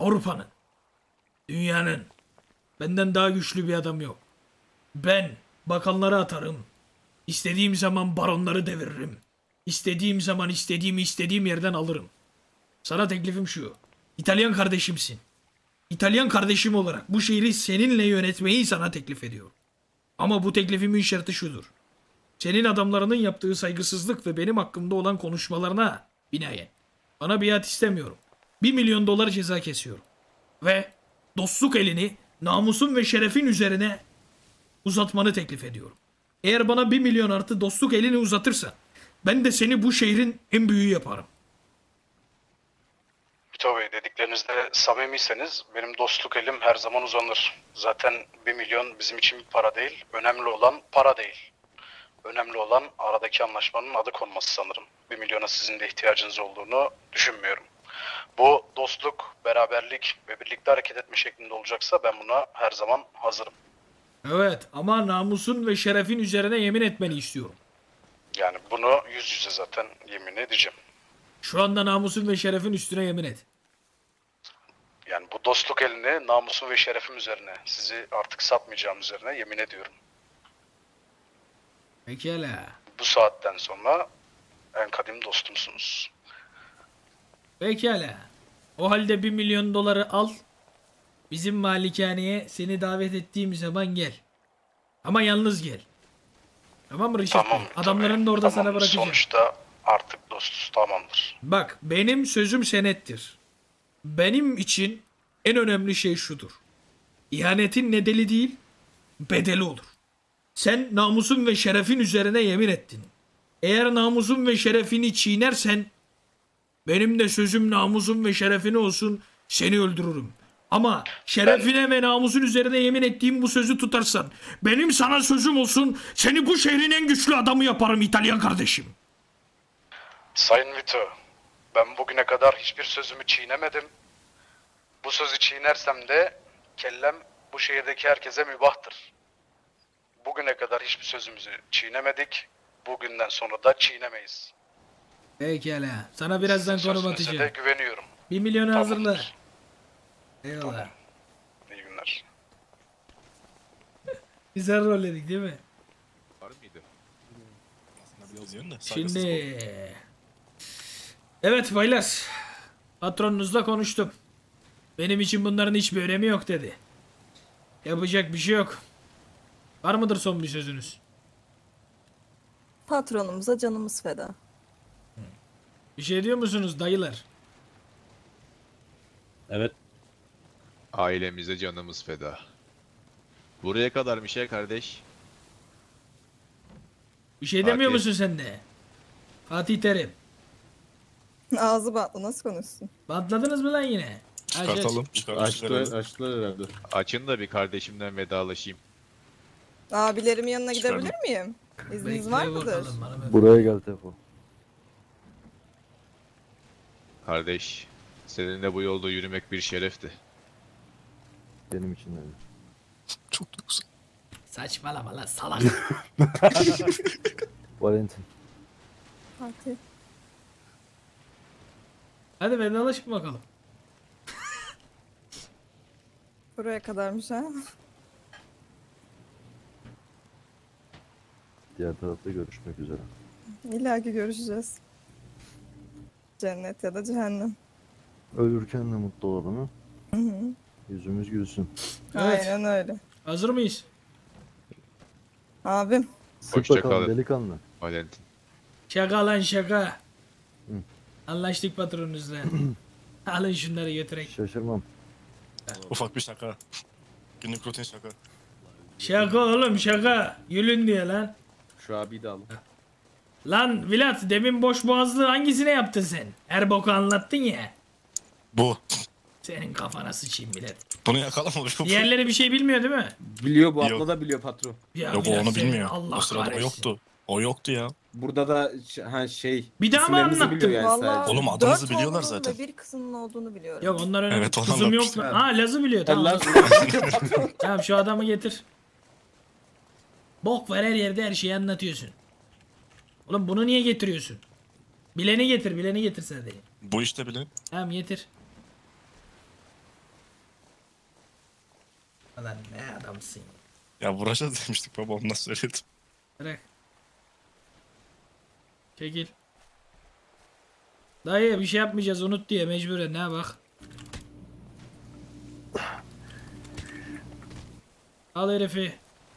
Avrupa'nın, dünyanın benden daha güçlü bir adam yok. Ben bakanları atarım. İstediğim zaman baronları deviririm. İstediğim zaman istediğimi istediğim yerden alırım. Sana teklifim şu. İtalyan kardeşimsin. İtalyan kardeşim olarak bu şehri seninle yönetmeyi sana teklif ediyorum. Ama bu teklifimin şartı şudur. Senin adamlarının yaptığı saygısızlık ve benim hakkımda olan konuşmalarına binaen bana biat istemiyorum. Bir milyon dolar ceza kesiyorum. Ve dostluk elini namusun ve şerefin üzerine uzatmanı teklif ediyorum. Eğer bana bir milyon artı dostluk elini uzatırsan ben de seni bu şehrin en büyüğü yaparım. Vito Bey, dediklerinizde samimiyseniz benim dostluk elim her zaman uzanır. Zaten bir milyon bizim için bir para değil. Önemli olan para değil. Önemli olan aradaki anlaşmanın adı konması sanırım. Bir milyona sizin de ihtiyacınız olduğunu düşünmüyorum. Bu dostluk, beraberlik ve birlikte hareket etme şeklinde olacaksa ben buna her zaman hazırım. Evet ama namusun ve şerefin üzerine yemin etmeni istiyorum. Yani bunu yüz yüze zaten yemin edeceğim. Şu anda namusun ve şerefin üstüne yemin et. Yani bu dostluk elini namusum ve şerefim üzerine, sizi artık satmayacağım üzerine yemin ediyorum. Pekala. Bu saatten sonra en kadim dostumsunuz. Pekala. O halde bir milyon doları al. Bizim malikaneye seni davet ettiğim zaman gel. Ama yalnız gel. Tamam mı Reşit Tamam. Bey? Adamlarını da orada tamam. sana bırakacağım. Sonuçta artık dostuz, tamamdır. Bak benim sözüm senettir. Benim için en önemli şey şudur. İhanetin nedeni değil, bedeli olur. Sen namusun ve şerefin üzerine yemin ettin. Eğer namusun ve şerefini çiğnersen benim de sözüm namusun ve şerefine olsun, seni öldürürüm. Ama şerefine ve namusun üzerine yemin ettiğim bu sözü tutarsan benim sana sözüm olsun, seni bu şehrin en güçlü adamı yaparım İtalyan kardeşim. Sayın Vito, ben bugüne kadar hiçbir sözümü çiğnemedim. Bu sözü çiğnersem de kellem bu şehirdeki herkese mübahtır. Bugüne kadar hiçbir sözümüzü çiğnemedik. Bugünden sonra da çiğnemeyiz. Pekala. Sana birazdan konum Sözünüze de atacağım. güveniyorum. Bir milyonu Tamamdır. hazırla. Eyvallah. İyi günler. Güzel rolledik değil mi? Var mıydı? Yazıyorsun da, saygısız Şimdi... Evet baylar. Patronunuzla konuştum. Benim için bunların hiçbir önemi yok dedi. Yapacak bir şey yok. Var mıdır son bir sözünüz? Patronumuza canımız feda. Bir şey diyor musunuz dayılar? Evet. Ailemize canımız feda. Buraya kadarmış ya kardeş. Bir şey demiyor Fatih. musun sen de? Fatih Terim. Ağzı bantlı nasıl konuşsun? Bantladınız mı lan yine? Aç, aç. Çıkartalım. Çıkartalım. Açtılar herhalde. Açın da bir kardeşimden vedalaşayım. Abilerimin yanına Çıkardım. gidebilir miyim? İzniniz Bekle var mıdır? bakalım hanımefendi. Buraya gel Tefo. Kardeş, seninle bu yolda yürümek bir şerefti. Benim için öyle. Çok duygusal. Saçmalama lan salak. Valentin. Fatih. Hadi vedalaşın bakalım. Buraya kadarmış ha. Diğer tarafta görüşmek üzere. İlla ki görüşeceğiz. Cennet ya da cehennem. Ölürken de mutlu olalım ha. Hı hı. Yüzümüz gülsün. Evet. Aynen öyle. Hazır mıyız? Abim. Sık Hoşça bakalım kalın. delikanlı. Valentin. Şaka lan şaka. Hı. Anlaştık patronunuzla. Alın şunları götürek. Şaşırmam. Ufak bir şaka. Günlük rutin şaka. Şaka oğlum şaka. Gülün diye lan. Şu abiyi de alın. Lan Vilat demin boş boğazlığı hangisine yaptın sen? Her boku anlattın ya. Bu. Senin kafana sıçayım Vilat. Bunu yakalamamış. Diğerleri bir şey bilmiyor değil mi? Biliyor bu Yok. abla da biliyor patron. Ya Yok o Vilat onu senin bilmiyor. Allah o sırada o kahretsin. yoktu. O yoktu ya. Burada da ş- ha şey. Bir daha mı isimlerinizi anlattın? biliyor yani Vallahi sadece. Oğlum adınızı dört biliyorlar oğlunun zaten. ve bir kızının olduğunu biliyorum. Yok onlar önemli. Evet, onu Kızım yok anlatmıştım. mu? Ha Laz'ı biliyor tamam. Allah Tamam şu adamı getir. Bok var her yerde her şeyi anlatıyorsun. Oğlum bunu niye getiriyorsun? Bileni getir bileni getir sadece. Bu işte bile. Tamam getir. Lan ne adamsın. Ya vuracağız demiştik baba, ondan söyledim. Bırak. Çekil. Dayı bir şey yapmayacağız unut diye mecburen ne bak. Al herifi.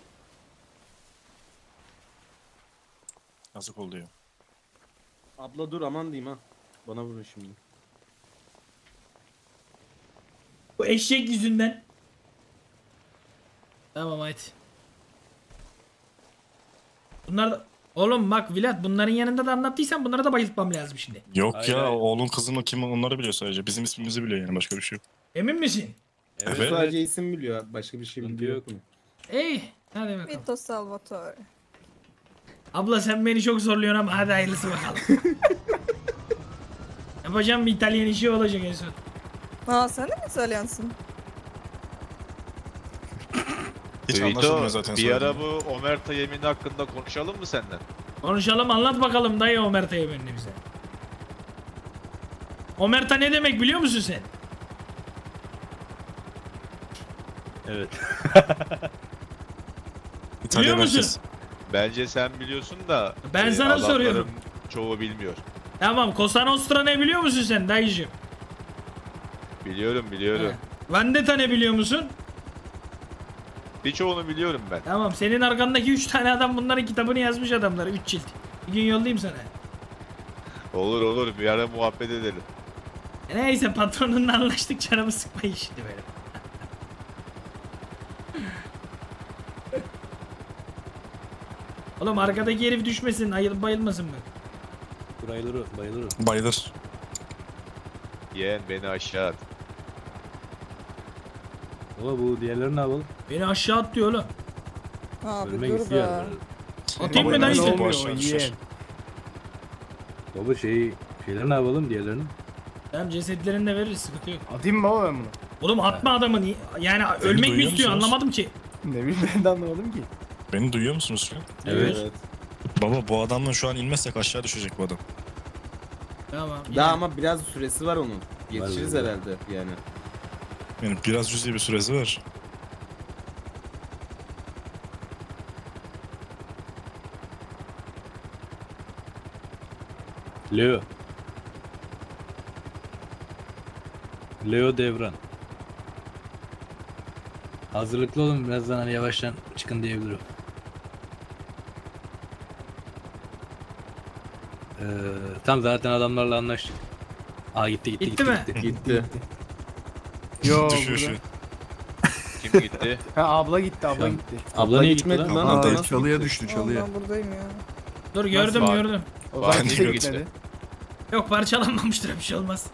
Yazık oldu ya. Abla dur aman diyeyim ha. Bana vurun şimdi. Bu eşek yüzünden. Tamam hadi. Bunlar da... Oğlum bak Vlad bunların yanında da anlattıysan bunlara da bayıltmam lazım şimdi. Yok Hayır, ya, hayır. oğlun kızı mı kim onları biliyor sadece. Bizim ismimizi biliyor yani, başka bir şey yok. Emin misin? Evet. Evet. Sadece isim biliyor. Başka bir şey Sıkıntı biliyor yok. mu? Ey hadi bakalım. Vito Salvatore. Abla sen beni çok zorluyorsun ama hadi hayırlısı bakalım. Yapacağım bir İtalyan işi olacak en son. Aa sen de mi İtalyansın? Hiç Vito, anlaşılmıyor zaten. bir ara söylediğin. bu Omerta yemini hakkında konuşalım mı senden? Konuşalım anlat bakalım dayı Omerta yeminini bize. Omerta ne demek biliyor musun sen? Evet. İtalya Biliyor musun? merkez. Bence sen biliyorsun da Ben e, sana adamların soruyorum. çoğu bilmiyor. Tamam Cosa Nostra ne biliyor musun sen dayıcığım? Biliyorum biliyorum. Vendetta ne biliyor musun? Birçoğunu biliyorum ben. Tamam senin arkandaki üç tane adam bunların kitabını yazmış adamlar üç cilt. Bir gün yollayayım sana. Olur olur, bir ara muhabbet edelim. E neyse patronunla anlaştık canımı sıkmayın şimdi böyle. Oğlum arkadaki herif düşmesin, ayılıp bayılmasın mı? Bayılır o, bayılır o. Bayılır. Yeğen beni aşağı at. Baba bu diğerleri ne yapalım? Beni aşağı at diyor oğlum. Abi Ölmek dur istiyor. be. Atayım mı Ama dayı? yani Olmuyor, aşağı düşer. yeğen. Baba şey, şeyler ne yapalım diğerlerini? Tamam cesetlerini de veririz sıkıntı yok. Atayım mı baba ben bunu? Oğlum atma adamı niye? Yani ölmek mi duyuyor istiyor musunuz? anlamadım ki. Ne bileyim ben de anlamadım ki. Beni duyuyor musunuz şu an? Evet. Baba bu adamla şu an inmezsek aşağı düşecek bu adam. Tamam. Daha yani- ama biraz süresi var onun. Yetişiriz var. herhalde yani. Yani biraz cüzi bir süresi var. Leo. Leo Devran. Hazırlıklı olun birazdan hani yavaştan çıkın diyebilirim. Ee, tam zaten adamlarla anlaştık. Aa gitti gitti Gitti gitti. mi? gitti. Gitti. Yo Düşüyor şu burada. an. Kim gitti? Ha abla gitti abla Şu an- gitti. Abla niye gitti gitmedi lan? lan. Aa, Abla nasıl çalıya gitti? düştü çalıya. Vallahi buradayım ya. Dur gördüm Nasıl? gördüm. O Bak, zaman niye kimse gitti? gitmedi. Yok parçalanmamıştır bir şey olmaz.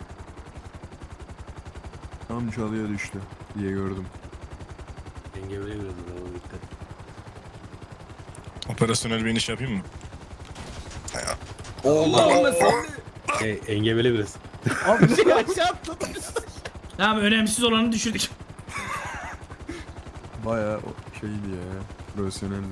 Tam çalıya düştü diye gördüm. Denge böyle biraz da o dikkat. Operasyonel bir iniş yapayım mı? Şey, engebeli biraz. Abi bir şey aşağı atladım. Tamam önemsiz olanı düşürdük. Bayağı o- şeydi ya. Profesyoneldi.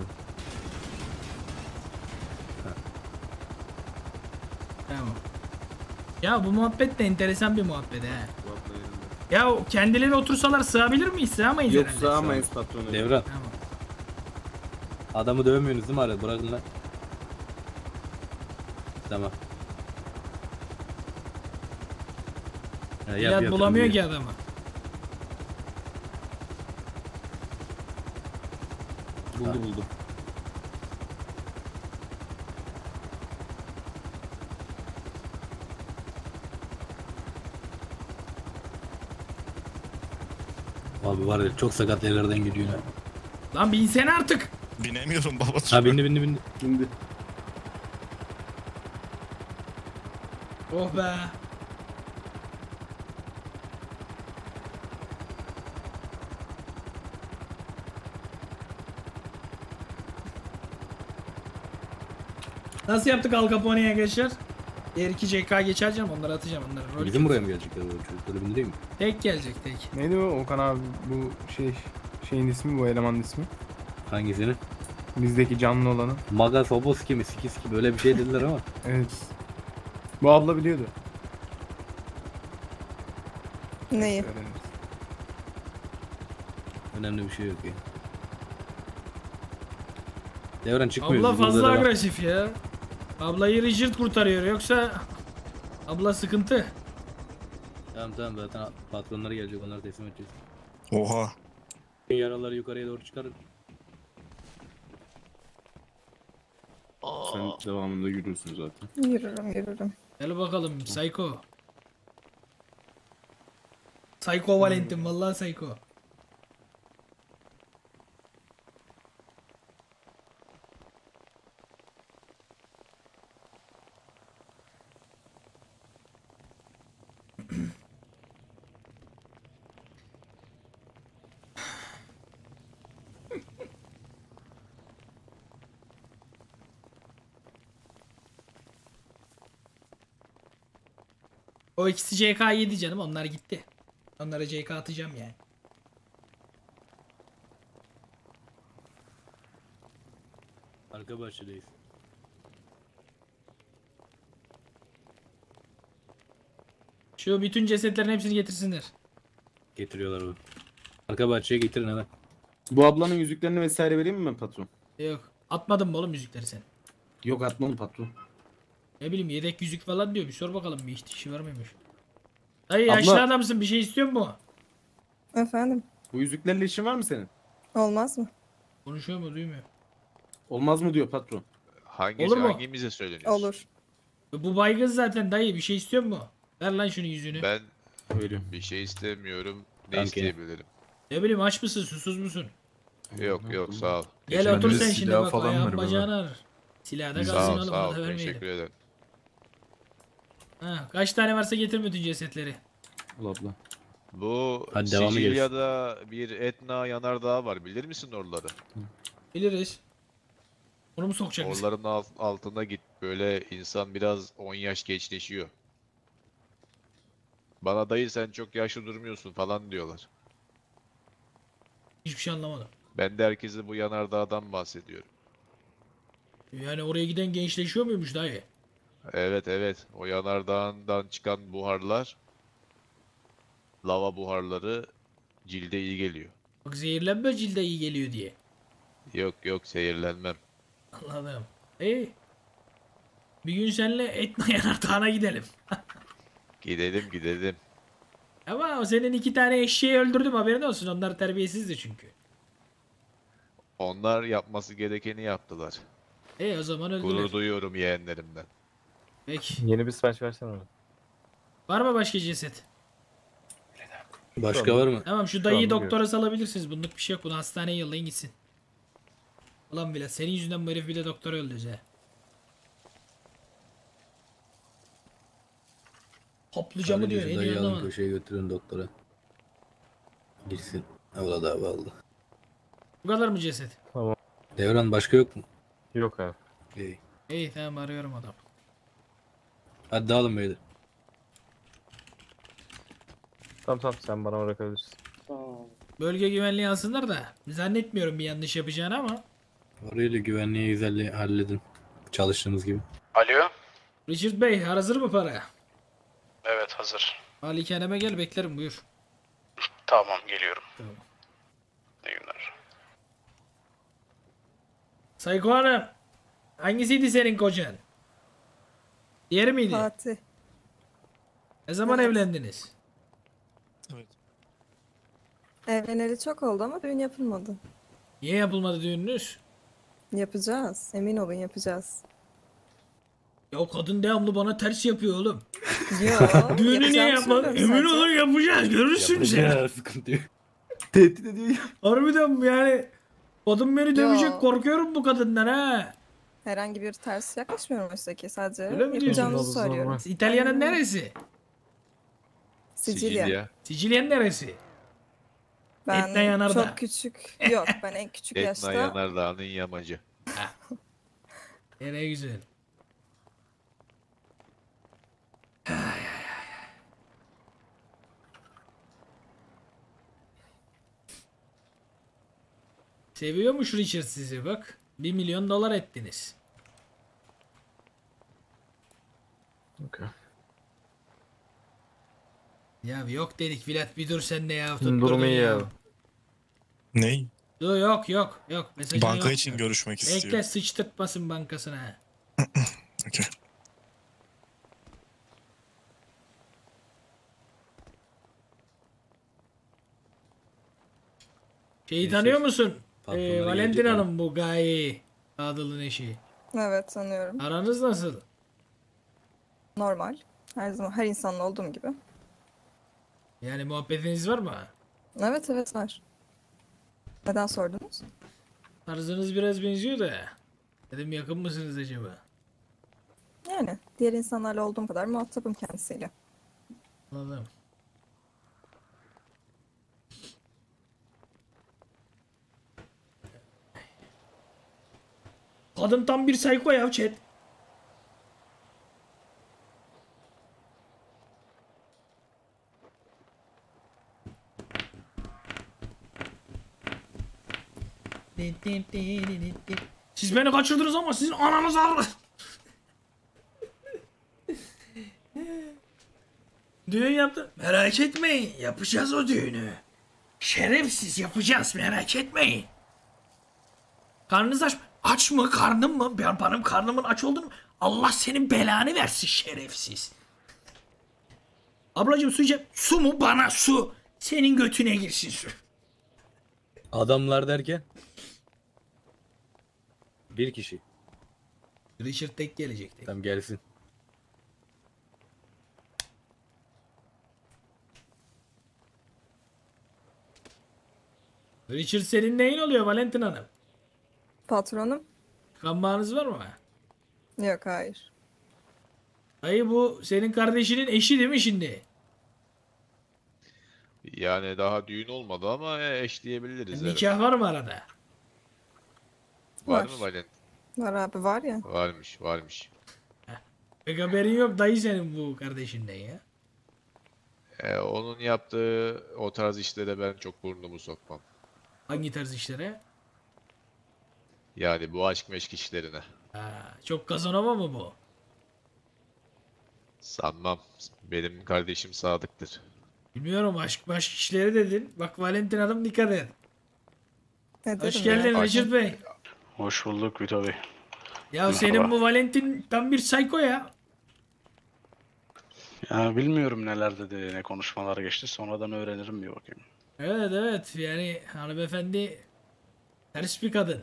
Tamam. Ya bu muhabbet de enteresan bir muhabbet he. Ya o kendileri otursalar sığabilir miyiz? Sığamayız Yok herhalde. sığamayız patronu. Devran. Tamam. Adamı dövmüyorsunuz değil mi hala? Bırakın lan. Tamam. Ya, yap, Bilal yap, bulamıyor yap. ki adamı. Buldu buldu. Abi var ya çok sakat yerlerden gidiyor ya. Lan binsene artık. Binemiyorum baba. Ha bindi bindi bindi. Şimdi Oh be. Nasıl yaptık Al Capone'ye arkadaşlar? Diğer iki C K geçereceğim onları atacağım onları. Rol Bizim buraya mı gelecekler o çocukları bindireyim mi? Tek gelecek tek. Neydi bu Okan abi bu şey şeyin ismi bu elemanın ismi? Hangisini? Bizdeki canlı olanı. Maga Soboski mi Sikiski böyle bir şey dediler ama. Evet. Bu abla biliyordu. Neyi? Öğreniriz. Önemli bir şey yok ya. Devran çıkmıyoruz. Abla biz, burada fazla devam. agresif ya. Ablayı Richard kurtarıyor yoksa abla sıkıntı. Tamam tamam zaten patronları gelecek, onları teslim edeceğiz. Oha. Yaraları yukarıya doğru çıkarın. Sen devamında yürürsün zaten. Yürürüm yürürüm. Gel bakalım Psycho. Psycho Valentin vallahi Psycho. O ikisi C K yedi canım, onlar gitti. Onlara C K atacağım yani. Arka bahçedeyiz. Şu bütün cesetlerin hepsini getirsinler. Getiriyorlar bu. Arka bahçeye getirin hemen. Bu ablanın yüzüklerini vesaire vereyim mi ben patron? Yok. Atmadın mı oğlum yüzükleri sen? Yok atmadım patron. Ne bileyim yedek yüzük falan diyor. Bir sor bakalım bir ihtişi var mıymış? Dayı Abla- yaşlı adamsın, bir şey istiyor mu? Efendim, Bu yüzüklerle işin var mı senin? olmaz mı? Konuşuyor mu duymuyor. Olmaz mı diyor patron. Hangisi Olur mu? hangimize söyleniyor? Olur. Bu baygın zaten dayı, bir şey istiyor mu? Ver lan şunu yüzünü. Ben Veriyorum. bir şey istemiyorum. Ne Kanki. isteyebilirim? Ne bileyim aç mısın, susuz musun? Yok yok sağ ol. Gel Bende otur de sen şimdi silah bak, falan var ayağın baba. bacağını ağrır. Silah da Sağ kalsın ol oğlum, sağ ona da ol. Teşekkür vermeyelim. ederim. Ha, kaç tane varsa getir bütün cesetleri. Al abla. Bu Hadi devamı gelsin. Sicilya'da bir Etna yanardağı var. Bilir misin oraları? Biliriz. Onu mu sokacak bize? Oraların alt- altına git. Böyle insan biraz on yaş gençleşiyor. Bana dayı sen çok yaşlı durmuyorsun falan diyorlar. Hiçbir şey anlamadım. Ben de herkese bu yanardağdan bahsediyorum. Yani oraya giden gençleşiyor muymuş dayı? Evet evet. O yanardağından çıkan buharlar, lava buharları cilde iyi geliyor. Bak zehirlenme cilde iyi geliyor diye. Yok yok seyirlenmem. Anladım. İyi. Bir gün seninle Etna yanardağına gidelim. Gidelim gidelim. Ama o senin iki tane eşeği öldürdüm, haberin olsun. Onlar terbiyesizdi çünkü. Onlar yapması gerekeni yaptılar. E o zaman öldüler. Gurur duyuyorum yeğenlerimden. Peki. Yeni bir sipariş versene ona. Var mı başka ceset? Başka var mı? Tamam şu Şu dayıyı anda doktora salabilirsiniz. Bunluk bir şey yok. Bunu hastaneye yollayın gitsin. Ulan bile senin yüzünden bu herif bile doktora öldü he. Haplıca mı diyor? Ne diyor Dayı alın anlamadım. köşeye götürün doktora. Girsin. Avla da aldı. Bu kadar mı ceset? Tamam. Devran başka yok mu? Yok abi. İyi. İyi tamam, arıyorum adam. Hadi dağılın beyler. Tamam tamam sen bana bırakabilirsin. Bölge güvenliği alsınlar da zannetmiyorum bir yanlış yapacağını ama. Orayla güvenliği güzelliği halledin. Çalıştığımız gibi. Alo. Richard Bey hazır mı para? Evet hazır. Malikaneme gel, beklerim, buyur. Tamam geliyorum. Tamam. İyi günler. Sayko Hanım. Hangisiydi senin kocan? Diğeri miydi? Fatih. Ne zaman Evet. evlendiniz? Evet. Evleneli çok oldu ama düğün yapılmadı. Niye yapılmadı düğününüz? Yapacağız. Emin olun yapacağız. Ya o kadın devamlı bana ters yapıyor oğlum. Yo, Düğünü niye yapacağımı yapmadın? söylüyorum Emin sadece. olun yapacağız. Görürsün sen. Ya sıkıntı yok. Tehdit ediyor ya. Harbiden yani. Kadın beni dövecek, Yo. korkuyorum bu kadından ha. Herhangi bir ters yaklaşmıyorum oysa ki. Sadece Öyle mi diyorsun? yapacağımızı söylüyorum. İtalya'nın neresi? Sicilya. Sicilya'nın neresi? Ben Etna yanardağ. çok küçük. Yok ben en küçük Etna yaşta. yanardağının yamacı. E ne güzel. Seviyormuş Richard sizi bak. Bir milyon dolar ettiniz. Okay. Ya yok dedik Vilat, bir dur sen de ya. Durum iyi tutturdun ya. Ney? Yok yok yok yok. Mesajın Banka yok. için görüşmek istiyor. Bekle sıçtırtmasın bankasına. Okey. Şeyi Neyse, tanıyor musun? patronları Ee, Valentin gelecek ama. Hanım bu Gaye. Adıl'ın eşi. Evet sanıyorum. Aranız nasıl? Normal. Her zaman her insanla olduğum gibi. Yani muhabbetiniz var mı? Evet evet var. Neden sordunuz? Tarzınız biraz benziyor da. Dedim yakın mısınız acaba? Yani diğer insanlarla olduğum kadar muhatabım kendisiyle. Anladım. Kadın tam bir psycho ya chat. Siz beni kaçırdınız ama sizin ananız ağrı. Düğün yaptı. Merak etmeyin. Yapacağız o düğünü. Şerefsiz yapacağız. Merak etmeyin. Karnınız aç mı? Aç mı? Karnım mı? Ben, benim karnımın aç olduğunu Allah senin belanı versin şerefsiz. Ablacığım su içe... Su mu? Bana su. Senin götüne girsin su. Adamlar derken? Bir kişi. Richard tek gelecekti. Tamam gelsin. Richard senin neyin oluyor Valentin Hanım? Patronum? Kan bağınız var mı? Yok hayır. Hayır bu senin kardeşinin eşi değil mi şimdi? Yani daha düğün olmadı ama eş diyebiliriz. evet. Nikah var mı arada? Var Var. mı Valent? Var abi var ya. Varmış, varmış. Pek haberin yok dayı senin bu kardeşinden ya. Ee, onun yaptığı o tarz işlere ben çok burnumu sokmam. Hangi tarz işlere? Yani bu aşk meşk işlerine. Ha, çok kazanama mı bu? Sanmam. Benim kardeşim sadıktır. Bilmiyorum aşk maşk işleri dedin. Bak Valentin Hanım dikkat et. Ederim Hoş ya. geldin Richard Bey. Hoş bulduk Vito Bey. Ya Merhaba. senin bu Valentin tam bir psycho ya. Ya bilmiyorum neler dedi, ne konuşmalar geçti. Sonradan öğrenirim bir bakayım. Evet evet yani hanımefendi ters bir kadın.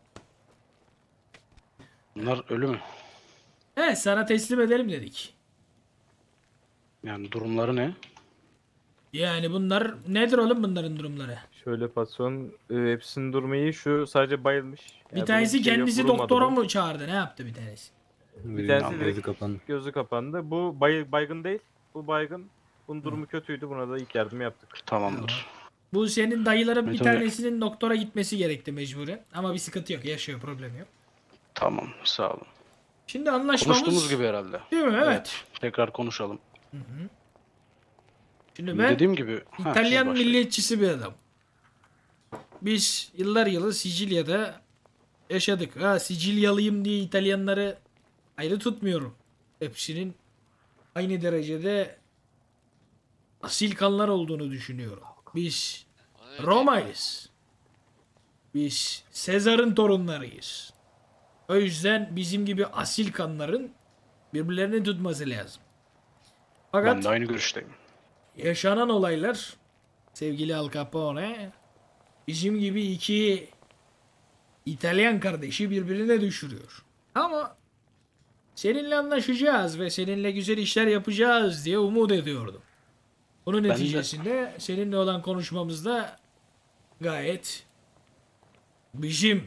Bunlar ölü mü? Evet sana teslim edelim dedik. Yani durumları ne? Yani bunlar nedir oğlum bunların durumları? Şöyle patron, e, hepsinin durumu iyi. Şu sadece bayılmış. Bir Yani tanesi bunun şey yok, kendisi vurulmadı doktora bu. mı çağırdı? Ne yaptı bir tanesi? Bir tanesi Gözü direkt kapandı. gözü kapandı. Bu bay, baygın değil. Bu baygın. Bunun durumu kötüydü. Buna da ilk yardım yaptık. Tamamdır. Bu senin dayıların bir Evet, öyle. tanesinin doktora gitmesi gerekti mecburen. Ama bir sıkıntı yok. Yaşıyor, problem yok. Tamam, sağ olun. Şimdi anlaşmamız... Konuştuğumuz gibi herhalde. Değil mi? Evet. Tekrar konuşalım. Hı hı. Şimdi ben Dediğim gibi ha, siz İtalyan başlayın. milliyetçisi bir adam. Biz yıllar yılı Sicilya'da yaşadık. Ha, Sicilyalıyım diye İtalyanları ayrı tutmuyorum. Hepsinin aynı derecede asil kanlar olduğunu düşünüyorum. Biz Roma'yız. Biz Sezar'ın torunlarıyız. O yüzden bizim gibi asil kanların birbirlerini tutması lazım. Fakat Ben de aynı görüşteyim. yaşanan olaylar sevgili Al Capone bizim gibi iki İtalyan kardeşi birbirine düşürüyor. Ama seninle anlaşacağız ve seninle güzel işler yapacağız diye umut ediyordum. Bunun Ben de- neticesinde seninle olan konuşmamızda gayet bizim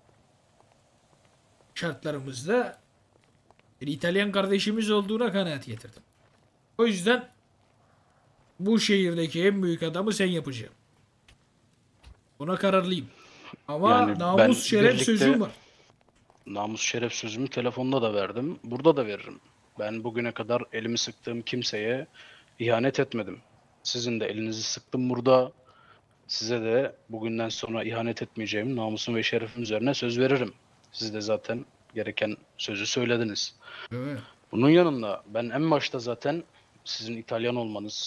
şartlarımızda bir İtalyan kardeşimiz olduğuna kanaat getirdim. O yüzden bu şehirdeki en büyük adamı sen yapacaksın. Buna kararlıyım. Ama Yani ben namus şeref birlikte- sözüm var. Namus şeref sözümü telefonda da verdim. Burada da veririm. Ben bugüne kadar elimi sıktığım kimseye ihanet etmedim. Sizin de elinizi sıktım burada. Size de bugünden sonra ihanet etmeyeceğim namusum ve şerefim üzerine söz veririm. Siz de zaten gereken sözü söylediniz. Evet. Bunun yanında ben en başta zaten sizin İtalyan olmanız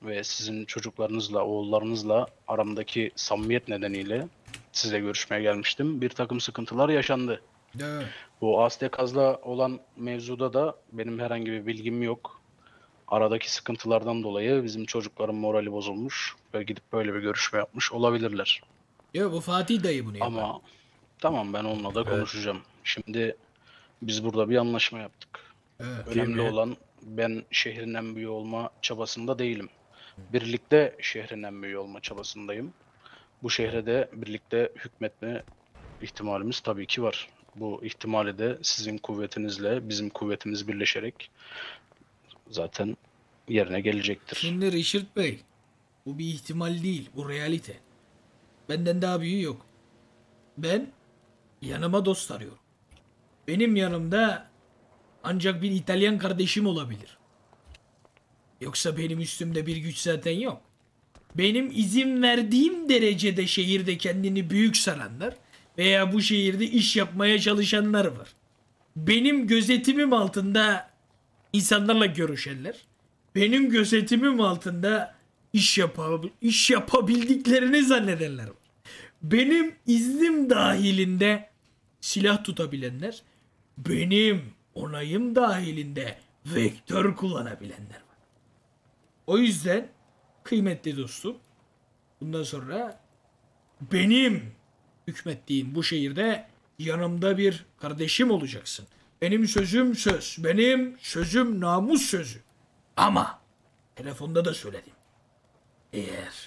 ve sizin çocuklarınızla, oğullarınızla aramdaki samimiyet nedeniyle size görüşmeye gelmiştim. Bir takım sıkıntılar yaşandı. Evet. Bu Aztekaz'la olan mevzuda da benim herhangi bir bilgim yok. Aradaki sıkıntılardan dolayı bizim çocukların morali bozulmuş ve gidip böyle bir görüşme yapmış olabilirler. Yok bu Fatih dayı bunu yapar. Ama tamam, ben onunla da Evet. konuşacağım. Şimdi biz burada bir anlaşma yaptık. Evet. Önemli Değil mi? olan, ben şehrin en büyüğü olma çabasında değilim. Birlikte şehrin en büyüğü olma çabasındayım. Bu şehre de birlikte hükmetme ihtimalimiz tabii ki var. Bu ihtimali de sizin kuvvetinizle bizim kuvvetimiz birleşerek zaten yerine gelecektir. Şimdi Richard Bey, bu bir ihtimal değil, bu realite. Benden daha büyüğü yok. Ben yanıma dost arıyorum. Benim yanımda ancak bir İtalyan kardeşim olabilir. Yoksa benim üstümde bir güç zaten yok. Benim izin verdiğim derecede şehirde kendini büyük sananlar veya bu şehirde iş yapmaya çalışanlar var. Benim gözetimim altında insanlarla görüşenler, benim gözetimim altında iş, yapab iş yapabildiklerini zannedenler var. Benim iznim dahilinde silah tutabilenler, benim onayım dahilinde vektör kullanabilenler var. O yüzden kıymetli dostum, bundan sonra benim hükmettiğim bu şehirde yanımda bir kardeşim olacaksın. Benim sözüm söz, benim sözüm namus sözü. Ama telefonda da söyledim. Eğer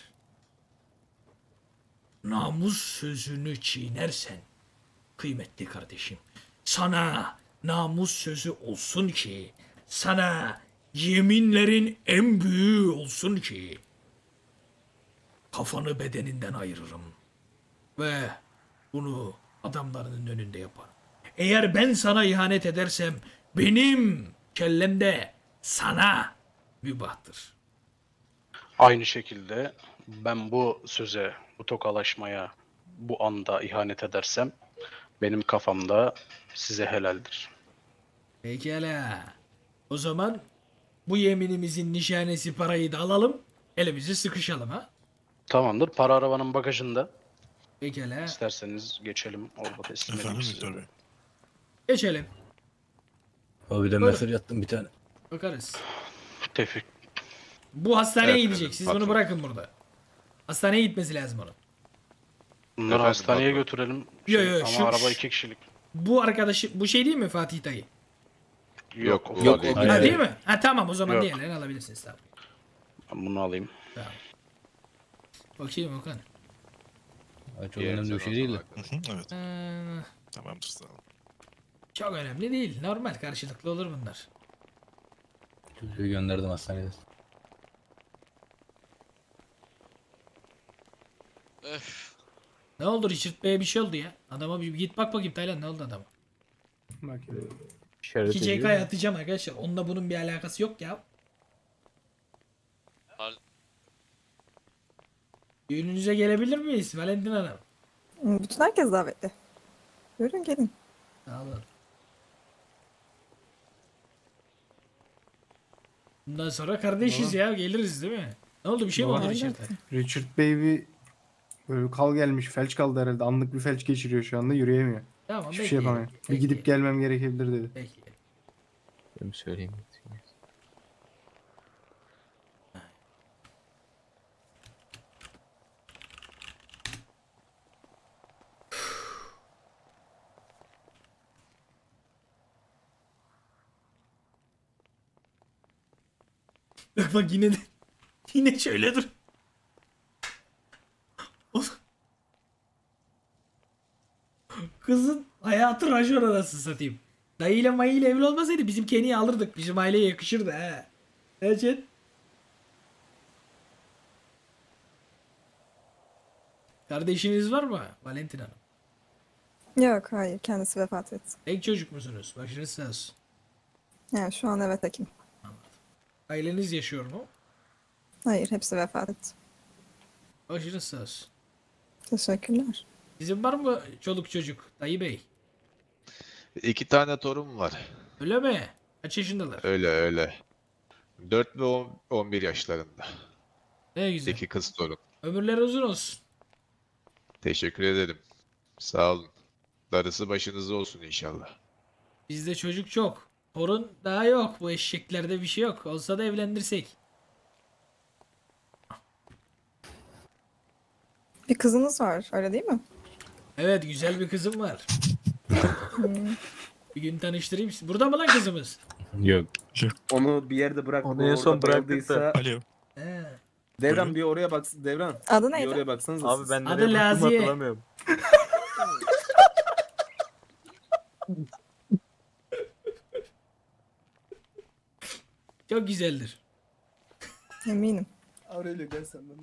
namus sözünü çiğnersen kıymetli kardeşim, sana namus sözü olsun ki, sana yeminlerin en büyüğü olsun ki kafanı bedeninden ayırırım ve bunu adamlarının önünde yaparım. Eğer ben sana ihanet edersem benim kellemde sana mübahtır. Aynı şekilde ben bu söze, bu tokalaşmaya bu anda ihanet edersem benim kafamda size helaldir. Pekala. O zaman bu yeminimizin nişanesi parayı da alalım. Elimizi sıkışalım ha. Tamamdır. Para arabanın bagajında. Pekala. İsterseniz geçelim. Orada teslim edeyim Efendim size. Victor Bey. Geçelim. Abi de Buyurun. mesaj attım bir tane. Bakarız. Tevfik. Bu hastaneye Evet, gidecek. Siz bunu patron. bırakın burada. Hastaneye gitmesi lazım onun. Bunları Efendim, hastaneye patron. götürelim. Yo, Şey, yo, ama şu- araba şu- iki kişilik. Bu arkadaşı, bu şey değil mi Fatih dayı? Yok, o bu Yok, değil. o- Hayır, Ha hayır. değil mi? Ha tamam, o zaman Yok. diğerlerini alabilirsiniz. Tamam. Ben bunu alayım. Tamam. Bakayım Okan. Ay, çok Diğer önemli bir şey taraftan değil de. bakalım. Hı hı, evet. Ee, Tamamdır sağ olun. çok önemli değil. Normal, karşılıklı olur bunlar. Çocuğu gönderdim hastaneye. Ne oldu Richard Bey'e bir şey oldu ya. Adama bir git bak bakayım Taylan, ne oldu adama? Bak, İşaret iki C ediyor. K atacağım arkadaşlar. Onunla bunun bir alakası yok ya. Düğününüze gelebilir miyiz Valentin Hanım? Bütün herkes davetli. Buyurun gelin. Sağ olun. Bundan sonra kardeşiz ya, geliriz değil mi? Ne oldu, bir şey mi oldu Baba. Richard'a? Richard Bey bir böyle bir kal gelmiş, felç kaldı herhalde. Anlık bir felç geçiriyor şu anda, yürüyemiyor. Tamam, Hiçbir şey yapamıyor. Bir bekleyelim. gidip gelmem gerekebilir dedi. Peki. Benim söyleyeyim. Bak bak yine de yine şöyle dur. O- Kızın hayatı rajon arası satayım. Dayıyla mayıyla evli olmasaydı bizim Kenny'yi alırdık. Bizim aileye yakışırdı he. Evet. Kardeşiniz var mı Valentin Hanım? Yok hayır, kendisi vefat etti. Tek çocuk musunuz? Başınız sağ olsun. Yani şu an evet hekim. Aileniz yaşıyor mu? Hayır, hepsi vefat etti. Başınız sağ olsun. Teşekkürler. Sizin var mı çoluk çocuk dayı bey? İki tane torun var. Öyle mi? Kaç yaşındalar? Öyle öyle. dört ve on bir yaşlarında. Ne güzel. İki kız torun. Ömürler uzun olsun. Teşekkür ederim. Sağ olun. Darısı başınızda olsun inşallah. Bizde çocuk çok. Torun daha yok. Bu eşeklerde bir şey yok. Olsa da evlendirsek. Bir kızınız var öyle değil mi? Evet, güzel bir kızım var. Hmm. Bir gün tanıştırayım sizi. Burada mı lan kızımız? Yok. Onu bir yerde bırak. Onu en son bıraktık da. Alo. He. Devran bir oraya baksın. Devran. Adı Bir neydi? oraya baksanız. Abi ben Adı nereye baktığımı Laziye. hatırlamıyorum. Çok güzeldir. Eminim. Aurelio gel sen de.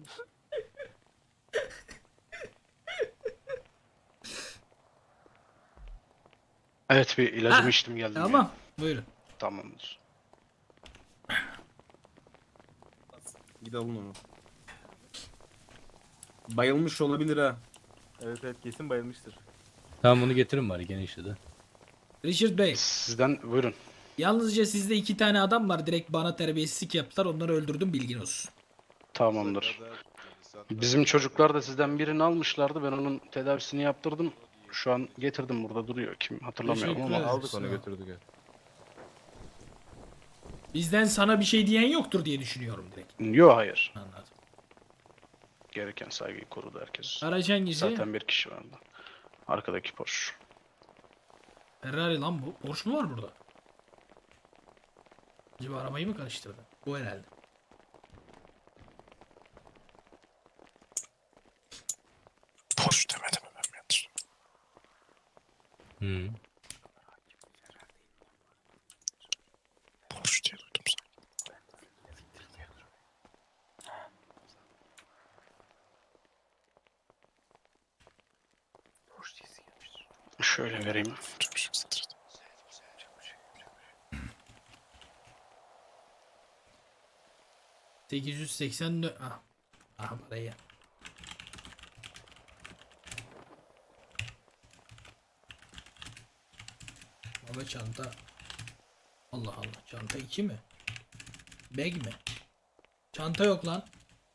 Evet bir ilacımı Ha, içtim geldim. Tamam. ya. Buyurun. Tamamdır. Gid alın onu. Bayılmış olabilir ha. Evet evet kesin bayılmıştır. Tamam bunu getirin bari gene işte de. Richard Bey. Sizden buyurun. Yalnızca sizde iki tane adam var. Direkt bana terbiyesizlik yaptılar. Onları öldürdüm, bilgin olsun. Tamamdır. Bizim çocuklar da sizden birini almışlardı. Ben onun tedavisini yaptırdım. Şu an getirdim, burada duruyor. Kim hatırlamıyorum Teşekkür ama. ederim. Aldık onu Sağ ol. götürdük ya. Bizden sana bir şey diyen yoktur diye düşünüyorum direkt. Yok hayır. Anladım. Gereken saygıyı korudu herkes. Araç hangisi? Zaten bir kişi vardı. Arkadaki Porsche. Ferrari lan bu. Porsche mu var burada? Acaba arabayı mı karıştırdı? Bu herhalde. Boş demedim ben yanlış. Hı. Boş diye duydum sen. Şöyle vereyim. sekiz yüz seksen dört. Ah. Ah parayı. Baba çanta. Allah Allah. Çanta iki mi? Bag mi? Çanta yok lan.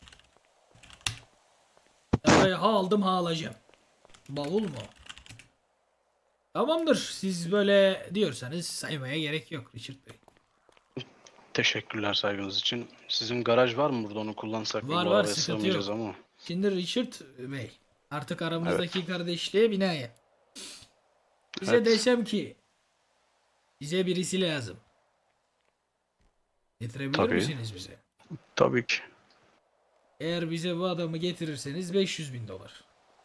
Çantayı ha aldım ha alacağım. Bavul mu? Tamamdır. Siz böyle diyorsanız saymaya gerek yok Richard Bey. Teşekkürler saygınız için. Sizin garaj var mı burada, onu kullansak? Var, bu var, arabaya sıkıntı sığmayacağız yok. ama. Şimdi Richard Bey, artık aramızdaki kardeşliğe binaen bize Evet. desem ki bize birisi lazım. Getirebilir Tabii. misiniz bize? Tabii ki. Eğer bize bu adamı getirirseniz beş yüz bin dolar.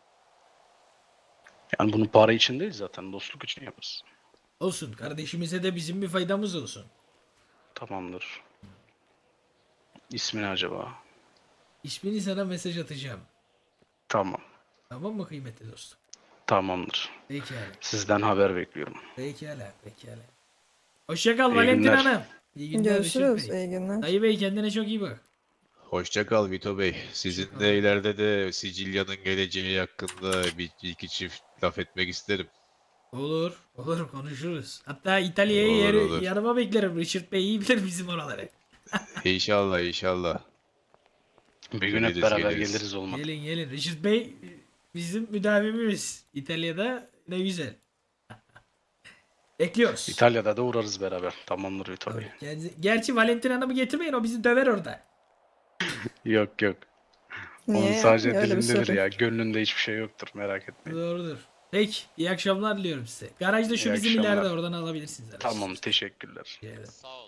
Yani bunu para için değil, zaten dostluk için yaparız. Olsun, kardeşimize de bizim bir faydamız olsun. Tamamdır. İsmi ne acaba? İsmini sana mesaj atacağım. Tamam. Tamam mı kıymetli dostum? Tamamdır. Pekala. Sizden haber bekliyorum. Pekala, pekala. Hoşça kal İyi Valentin günler. Hanım. İyi günler Görüşürüz. Richard Bey. İyi günler. Dayı Bey kendine çok iyi bak. Hoşça kal Vito Bey. Sizin de ileride de Sicilya'nın geleceği hakkında bir iki çift laf etmek isterim. Olur, olur konuşuruz. Hatta İtalya'yı Olur, yer, olur. yanıma beklerim. Richard Bey iyi bilir bizim oraları. İnşallah inşallah. Bir gün hep Geliriz, beraber geliriz. geliriz olmadı. Gelin gelin. Richard Bey bizim müdavimimiz. İtalya'da ne güzel. Bekliyoruz. İtalya'da da uğrarız beraber. Tamamdır Vito Bey. Kendisi- Gerçi Valentin Hanım'ı getirmeyin, o bizi döver orada. Yok yok. Niye Onun ya? sadece Niye öyle bir dilindedir soru? ya. Gönlünde hiçbir şey yoktur, merak etmeyin. Doğrudur. Peki, iyi akşamlar diliyorum size. Garajda şu İyi bizim akşamlar. ileride, oradan alabilirsiniz. arabayı. Tamam, teşekkürler. Sağ olun.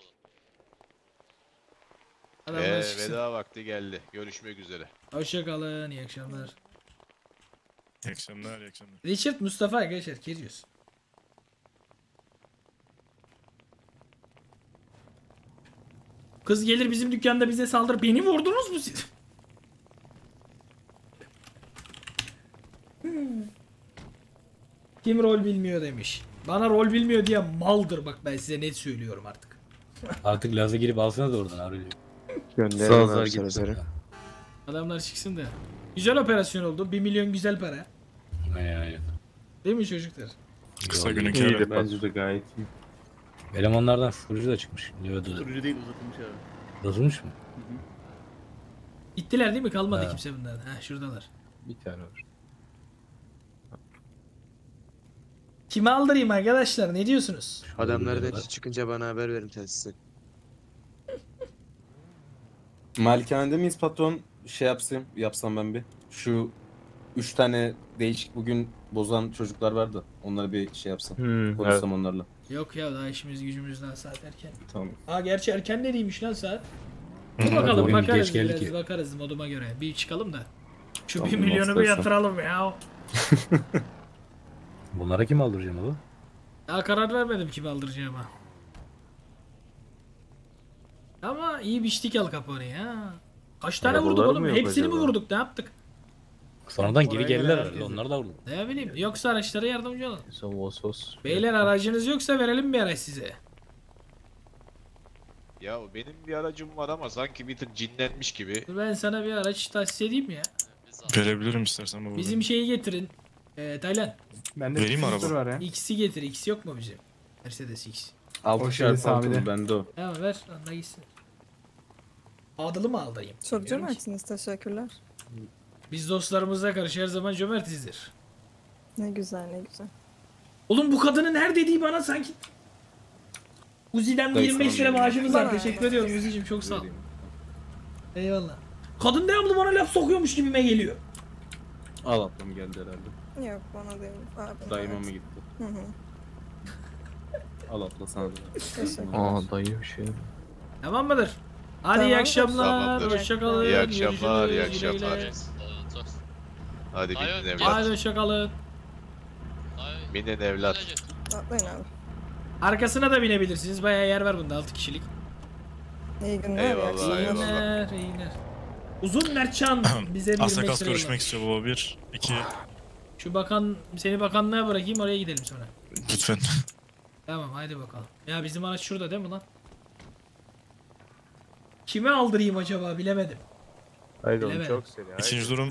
Adamlar Ee, çıksın. veda vakti geldi. Görüşmek üzere. Hoşça kalın, iyi akşamlar. İyi akşamlar, iyi akşamlar. Richard Mustafa arkadaşlar, geliyoruz. Kız gelir bizim dükkanda bize saldırır. Beni vurdunuz mu siz? Hmm. Kim rol bilmiyor demiş. Bana rol bilmiyor diye maldır, bak ben size net söylüyorum artık. Artık Laz'a girip alsana da oradan Aurelio. Gönderin Sağ abi zar sıra git. sıra. Adamlar çıksın da. Güzel operasyon oldu. Bir milyon güzel para. Aynen aynen. Değil mi çocuklar? Kısa Yo, günün İyiydi kârı. bence de gayet iyi. Elemanlardan susturucu da çıkmış. Leo'da da. Sürücü değil, uzatılmış abi. Yazılmış mı? Gittiler değil mi? Kalmadı Ha. kimse bunlardan. Ha şuradalar. Bir tane var. Kimi aldırayım arkadaşlar? Ne diyorsunuz? Adamlar denize çıkınca bana haber verin telsize. Malikanede miyiz patron? Şey yapsam, yapsam ben bir. Şu üç tane değişik bugün bozan çocuklar vardı. Onları bir şey yapsam. Hmm, konuşsam onlarla. Yok ya daha işimiz gücümüz daha saat erken. Tamam. Aa gerçi erken de değilmiş lan saat. Dur Hı, bakalım bugün bakarız geç geldik biraz ya. bakarız moduma göre. Bir çıkalım da. Şu Tamam, bir milyonu bir istersen. yatıralım ya. Bunlara kim aldıracağım abi? Daha karar vermedim kimi aldıracağıma. Ama iyi biçtik Al Capone'yi ha. Kaç tane vurduk Arabaları oğlum? mı yok Hepsini mi acaba? vurduk? Ne yaptık? Sonradan Oraya geri gelen geldiler herkes- herhalde. Onlar da vurdu. Ne bileyim. Yoksa araçlara yardımcı olun. Sos sos. Beyler aracınız yoksa verelim bir araç size. Ya benim bir aracım var ama sanki bir tık cinlenmiş gibi. Ben sana bir araç tahsis edeyim ya. Verebilirim istersen baba. Bizim şeyi getirin. Ee, Taylan. Bende Vereyim mi scooter araba? var ya. X'i getir. X yok mu bizim? Mercedes X. Altı O şarp şeyde altı Sami'de. bende o. Tamam ver. Anla gitsin. Adılı mı aldırayım? Çok Bilmiyorum ki. cömertsiniz, teşekkürler. Biz dostlarımızla karşı her zaman cömertizdir. Ne güzel ne güzel. Oğlum bu kadının her dediği bana sanki... Uzi'den Dayı yirmi beş sana lira vereyim. maaşımız var. Bana Teşekkür ver. ediyorum Uzi'cim çok sağ ol. Eyvallah. Kadın devamlı bana laf sokuyormuş gibime geliyor. Al ablam geldi herhalde. Yok bana değil. Abi, Dayıma evet. mı gitti? Hı hı. Al abla sana da. Teşekkür. Aa dayı bir şey. Tamam mıdır? Hadi iyi Tamam. akşamlar. Tamamdır. Hoşçakalın. İyi akşamlar, iyi görüşürüz, güle akşamlar. güle. Hadi binin Hadi evlat. hoşçakalın. Binin evlat. Atlayın abi. Arkasına da binebilirsiniz. Bayağı yer var bunda altı kişilik. İyi günler. iyi Eyvallah, akşamlar. İyi eyvallah. günler, iyi günler. Uzun Mertcan bize bir Asakas metre görüşmek yol. istiyor baba. Bir, iki. Şu bakan seni bakanlığa bırakayım oraya gidelim sonra. Lütfen. Tamam haydi bakalım. Ya bizim araç şurada değil mi lan? Kime aldırayım acaba bilemedim. Haydi oğlum Bilemedim. çok seri. haydi. İkinci durum.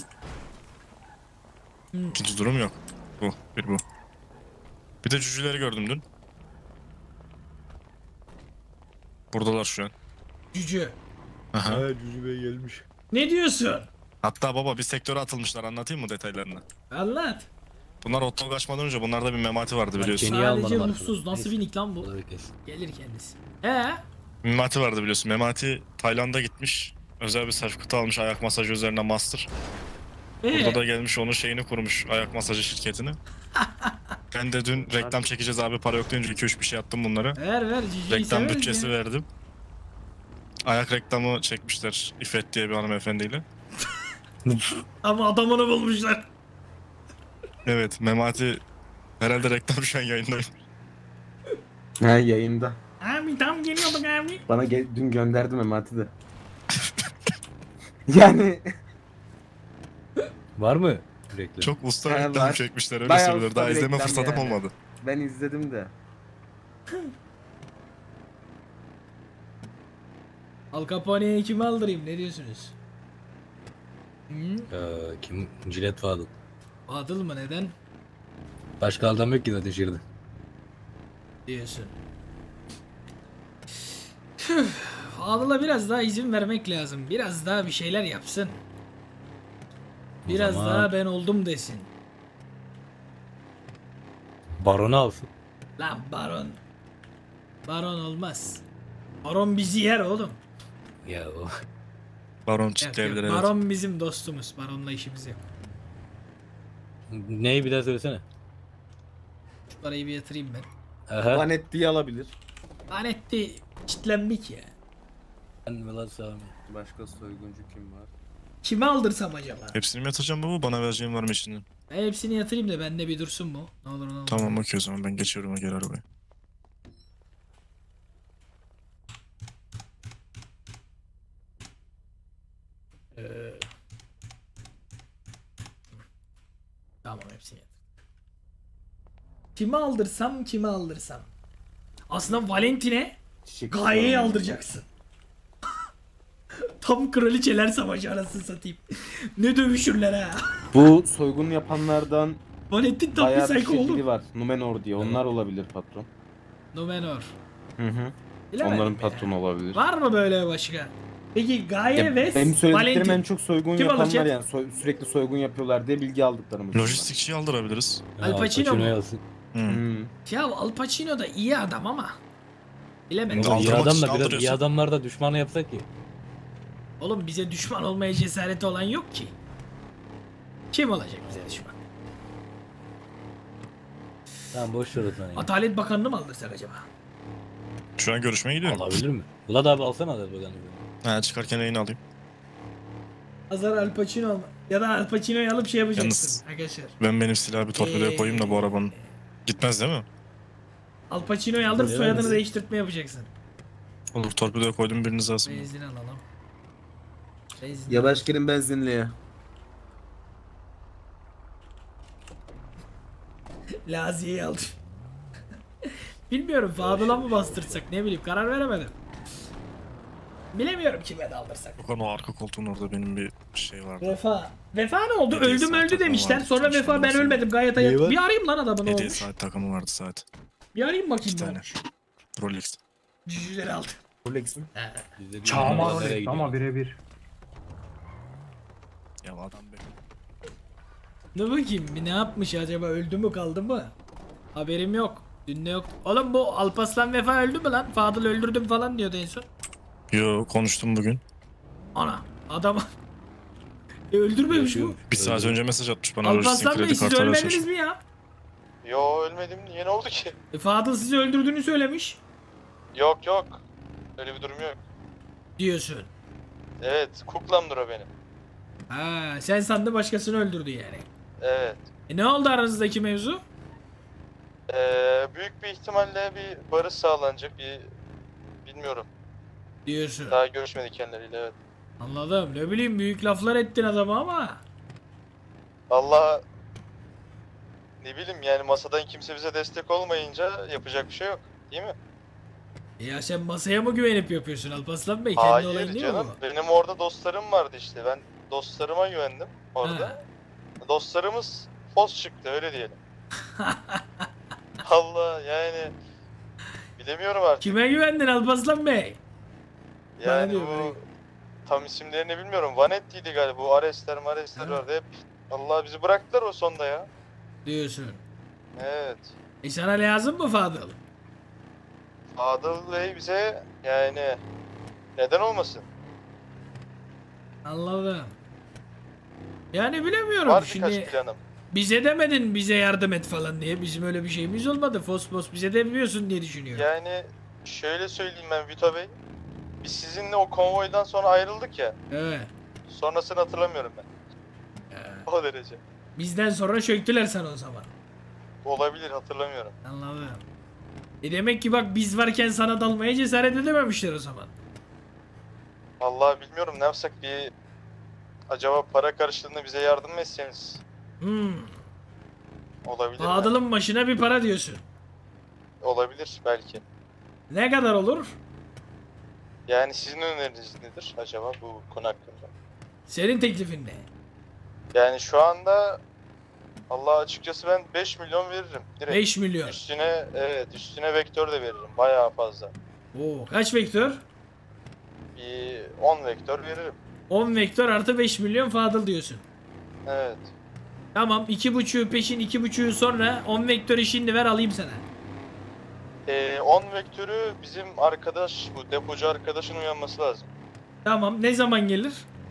Hı. İkinci durum yok. Bu. Bir bu. Bir de cücüleri gördüm dün. Buradalar şu an. Cücü. Aha. Cücü Bey gelmiş. Ne diyorsun? Hatta baba bir sektöre atılmışlar, anlatayım mı detaylarını? Anlat. Bunlar otol kaçmadan önce bunlarda bir memati vardı biliyorsun. Niye Sadece almadım ruhsuz. arkada? Nasıl bir nick lan bu? Olur kesin. Gelir kendisi. Ee? Memati vardı biliyorsun. Memati Tayland'a gitmiş. Özel bir sertifika almış ayak masajı üzerine master. Burada Ee? da gelmiş onun şeyini kurmuş, ayak masajı şirketini. Ben de dün reklam çekeceğiz abi, para yok deyince iki üç bir şey attım bunlara. Ver ver Cücü'yü Reklam severiz bütçesi ya. verdim. Ayak reklamı çekmişler İffet diye bir hanımefendiyle. Ama adamını bulmuşlar. Evet, Memati herhalde reklam şu an yayında. Ha yayında. Abi tam geliyorduk abi. Bana gel, dün gönderdim Memati de. Yani Var mı? Reklam. Çok usta Ha, reklam var. çekmişler öyle Bayağı söylüyorlar. usta Daha bir izleme reklam fırsatım yani. olmadı. ben izledim de. Al Capone'yi kime aldırayım ne diyorsunuz? Hı? Ee, kim? Cilet Fadıl. Adıl mı neden? Başka adam yok ki zaten şehirde. Diyorsun. Tüh, Adıl'a biraz daha izin vermek lazım. Biraz daha bir şeyler yapsın. O Biraz zaman- daha ben oldum desin. Baronu alsın. Lan baron. Baron olmaz. Baron bizi yer oğlum. Ya o. Baron Yok, yok, çitleyebilir evet. Baron bizim dostumuz. Baronla işimiz yok. Neyi bir daha söylesene. Şu parayı bir yatırayım ben. Aha. Vanetti'yi alabilir. Lanetti kitlendik ya. Ben Velat Sami. Başka soyguncu kim var? Kime aldırsam acaba? Hepsini mi yatıracağım baba? Bana vereceğim var mı içinden? Ben hepsini yatırayım da bende bir dursun mu? Ne olur ne olur. Tamam okey o zaman ben geçiyorum geri arabaya. Ee, Tamam hepsini yatır. Kime aldırsam kime aldırsam. Aslında Valentin'e Gaye'yi aldıracaksın. Tam kraliçeler savaşı anasını satayım. Ne dövüşürler ha. Bu soygun yapanlardan Valentin tam bir bayağı bir psycho şey oğlum. biri var. Numenor diye. Onlar olabilir patron. Numenor. Hı hı. Bilemedim Onların ya. patronu olabilir. Var mı böyle başka? Peki Gaye Ya ve benim söylediklerim Valentin. en çok soygun Kim yapanlar alacak? yani soy- sürekli soygun yapıyorlar diye bilgi aldıklarımız. bunlar. Lojistikçiyi aldırabiliriz. Al Pacino mu? yazsın. Hmm. Ya Al Pacino da iyi adam ama. Bilemedim. Baba, iyi Aldırmak adam için da biraz iyi aldırıyorsun. adamlar da düşmanı yapsak ki. Oğlum bize düşman olmaya cesareti olan yok ki. Kim olacak bize düşman? Tamam boş ver o zaman. ya. Adalet Bakanı'nı mı aldırsak acaba? Şu an görüşmeye gidiyorum. Alabilir mi? Vlad abi alsana Adalet Bakanı. Ha, çıkarken yayını alayım. Azar Al Pacino alma. Ya da Al Pacino'yu alıp şey yapacaksın Yalnız- arkadaşlar. Ben benim silahı bir torpidoya Ee, koyayım da bu arabanın. Gitmez değil mi? Al Pacino'yu alır Öyle soyadını mi? değiştirtme yapacaksın. Olur, torpidoya koydum, biriniz alsın. Benzin alalım. Benzin. Yavaş girin benzinliğe. Laziye'yi aldım. Bilmiyorum Fadıl'a mı bastırsak ne bileyim karar veremedim. Bilemiyorum kime de aldırsak. Yok, o arka koltuğun orada benim bir şey vardı. Vefa. Vefa ne oldu? Hediye Öldüm saat öldü takımı demişler. vardı, Sonra tutmuş Vefa ben ondan sonra. ölmedim gayet Neyi hayat. var? Bir arayayım lan adamı ne Hediye olmuş. saat takımı vardı saat. Bir arayayım bakayım İki ne tane. olmuş. Rolex. Cücüleri aldı. Rolex mi? Bizde bir Çağma nereye Rolex gidiyor? ama birebir. Ya adam benim. Ne bakayım bir ne yapmış acaba öldü mü kaldı mı? Haberim yok. Dün ne yok. Oğlum bu Alpaslan Vefa öldü mü lan? Fadıl öldürdüm falan diyordu en son. Yo, konuştum bugün. Ana adam e, öldürmemiş bu. Yaşıyormuş. Bir saat önce mesaj atmış bana, lojistik Alpaslan Bey kredi siz kartı ölmediniz açmış. mi ya? Yo ölmedim. Niye ne oldu ki? E, Fadıl sizi öldürdüğünü söylemiş. Yok yok. Öyle bir durum yok. Diyorsun. Evet, kuklamdır o benim. Ha, sen sandın başkasını öldürdü yani. Evet. E, ne oldu aranızdaki mevzu? Ee, büyük bir ihtimalle bir barış sağlanacak bir bilmiyorum. Diyorsun. Daha görüşmedik kendileriyle, evet. Anladım. Ne bileyim büyük laflar ettin adama ama. Allah ne bileyim yani masadan kimse bize destek olmayınca yapacak bir şey yok. Değil mi? Ya sen masaya mı güvenip yapıyorsun Alpaslan Bey? Kendi olayın Hayır değil mi canım. bu? Benim orada dostlarım vardı işte. Ben dostlarıma güvendim orada. Ha. Dostlarımız fos çıktı öyle diyelim. Allah yani bilemiyorum artık. Kime güvendin Alpaslan Bey? Yani diyor, bu bana- tam isimlerini bilmiyorum. Vanetti'ydi galiba. Bu Aresler Maresler vardı hep. Allah bizi bıraktılar o sonda ya. Diyorsun. Evet. E sana lazım mı Fadıl? Fadıl Bey bize yani neden olmasın? Anladım. Yani bilemiyorum Var şimdi. birkaç planım. Bize demedin bize yardım et falan diye. Bizim öyle bir şeyimiz olmadı. Fosfos bize demiyorsun diye düşünüyorum. Yani şöyle söyleyeyim ben Vito Bey. Biz sizinle o konvoydan sonra ayrıldık ya. Evet. Sonrasını hatırlamıyorum ben. O derece. Bizden sonra çöktüler sana o zaman. Olabilir hatırlamıyorum. Anladım. E demek ki bak biz varken sana dalmaya cesaret edememişler o zaman. Vallahi bilmiyorum ne yapsak bir acaba para karşılığında bize yardım mı etseniz? Hmm. Olabilir. mi? Fadıl'ın başına bir para diyorsun. Olabilir belki. Ne kadar olur? Yani sizin öneriniz nedir acaba bu konu hakkında? Senin teklifin ne? Yani şu anda Allah açıkçası ben beş milyon veririm. Direkt. beş milyon. Üstüne evet üstüne vektör de veririm. Bayağı fazla. Oo, kaç vektör? Bir on vektör veririm. on vektör artı beş milyon Fadıl diyorsun. Evet. Tamam iki buçuğu peşin iki buçuğu sonra on vektörü şimdi ver alayım sana. Ee, on vektörü bizim arkadaş bu depocu arkadaşın uyanması lazım. Tamam ne zaman gelir?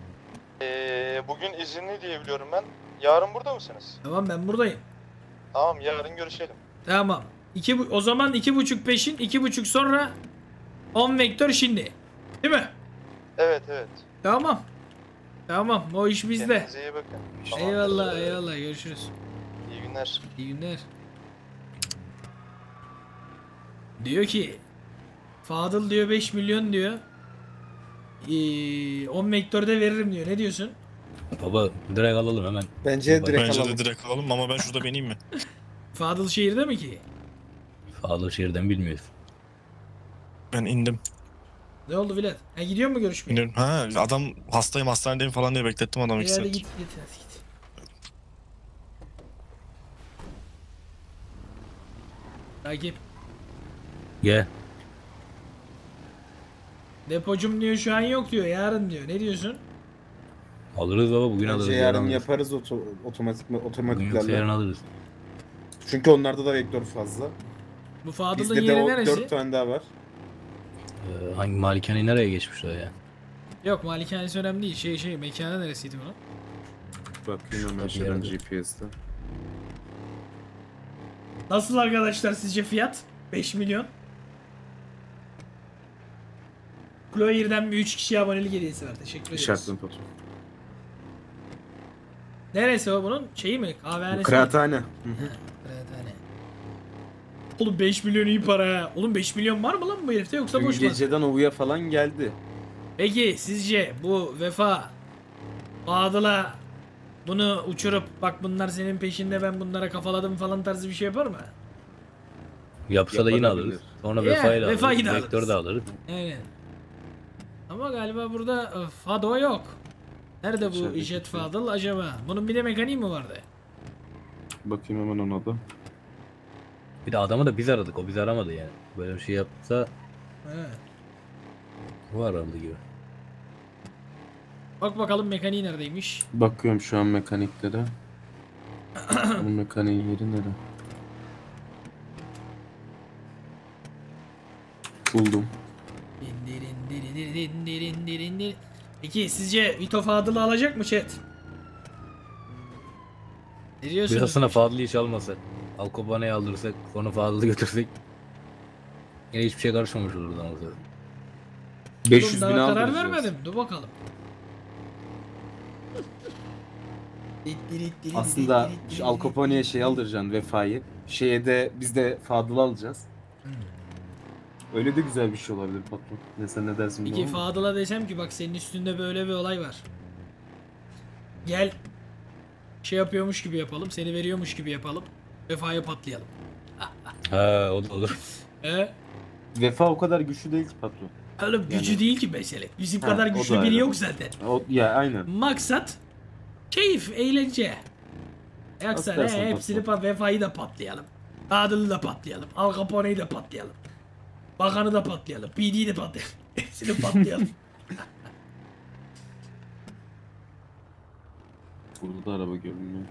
Ee, bugün izinli diye biliyorum ben. Yarın burada mısınız? Tamam ben buradayım. Tamam yarın görüşelim. Tamam. İki, bu- o zaman iki buçuk peşin iki buçuk sonra on vektör şimdi. Değil mi? Evet evet. Tamam. Tamam o iş bizde. Kendinize iyi bakın. Tamamdır. Eyvallah eyvallah görüşürüz. İyi günler. İyi günler. Diyor ki Fadıl diyor beş milyon diyor. Ee, on vektörde veririm diyor. Ne diyorsun? Baba direkt alalım hemen. Bence Baba, direkt Bence alalım. de direkt alalım ama ben şurada bineyim mi? Fadıl şehirde mi ki? Fadıl şehirden bilmiyoruz. Ben indim. Ne oldu Vilat? Ha gidiyor mu görüşmeye? İniyorum. Ha, adam hastayım hastanedeyim falan diye beklettim adamı iki İyi, hadi saat. git git hadi git. Takip. Gel. Depocum diyor şu an yok diyor. Yarın diyor. Ne diyorsun? Alırız baba bugün alırız. Bence yarın alırız. yaparız oto, otomatik Bugün yoksa otomatiklerle. yarın alırız. Çünkü onlarda da vektör fazla. Bu Fadıl'ın Bizde de yeri o neresi? dört tane daha var. Ee, hangi malikaneyi nereye geçmiş o ya? Yok malikanesi önemli değil. Şey şey mekanı neresiydi bunun? Bakayım hemen Tabii şuradan yerde. G P S'te. Nasıl arkadaşlar sizce fiyat? beş milyon. Cloyer'den bir üç kişi abonelik hediyesi var. Teşekkür ederiz. İşaretlen patron. Neresi o bunun? Şeyi mi? Kahvehanesi mi? Kıraathane. Ha, kıraathane. Oğlum beş milyon iyi para ha. Oğlum beş milyon var mı lan bu herifte yoksa Dün boş mu? geceden Ovu'ya falan geldi. Peki sizce bu Vefa Fadıl'a bunu uçurup bak bunlar senin peşinde ben bunlara kafaladım falan tarzı bir şey yapar mı? Yapsa da yine Yapabilir. alırız. Sonra Ya, Vefa'yı da Vefa'yı alırız. da Vektör'ü alırız. de alırız. Aynen. Ama galiba burada e, Fado yok. Nerede bu İçeride İşet tutuyor. Fadıl acaba? Bunun bir de mekaniği mi vardı? Bakayım hemen ona da. Bir de adamı da biz aradık. O bizi aramadı yani. Böyle bir şey yapsa He. o aradı gibi. Bak bakalım mekaniği neredeymiş? Bakıyorum şu an mekaniklere. Bu mekaniğin yeri nere? Buldum. Dindirin dirin dirin dirin dirin dirin. Peki sizce Vito Fadıl'ı alacak mı chat? Ne diyorsunuz? Birazına Fadıl'ı hiç almasa. Al Kobane'yi aldırsak sonra Fadıl'ı götürsek yine hiçbir şey karışmamış olurdu anasını. beş Oğlum yüz daha bin karar aldıracağız. vermedim. Dur bakalım. Aslında şu Al Capone'ye şey aldıracaksın Vefa'yı. Şeye de biz de Fadıl'ı alacağız. Öyle de güzel bir şey olabilir patron. Ne sen ne dersin Peki bilmiyorum ama. Fadıl'a desem ki bak senin üstünde böyle bir olay var. Gel şey yapıyormuş gibi yapalım, seni veriyormuş gibi yapalım. Vefa'ya patlayalım. Ha o da olur. He? Vefa o kadar güçlü değil ki patron. Oğlum gücü Yani- değil ki mesele. Bizim Ha, kadar o güçlü da biri öyle. yok zaten. O, ya aynen. Maksat keyif, eğlence. Yoksa Nasıl dersen ne hepsini patron. pa- Vefa'yı da patlayalım. Fadıl'ı da patlayalım. Al Capone'yi de patlayalım. Bakanı da patlayalım. P D'yi de patlayalım. Hepsini patlayalım. Burada da araba görünmüyor.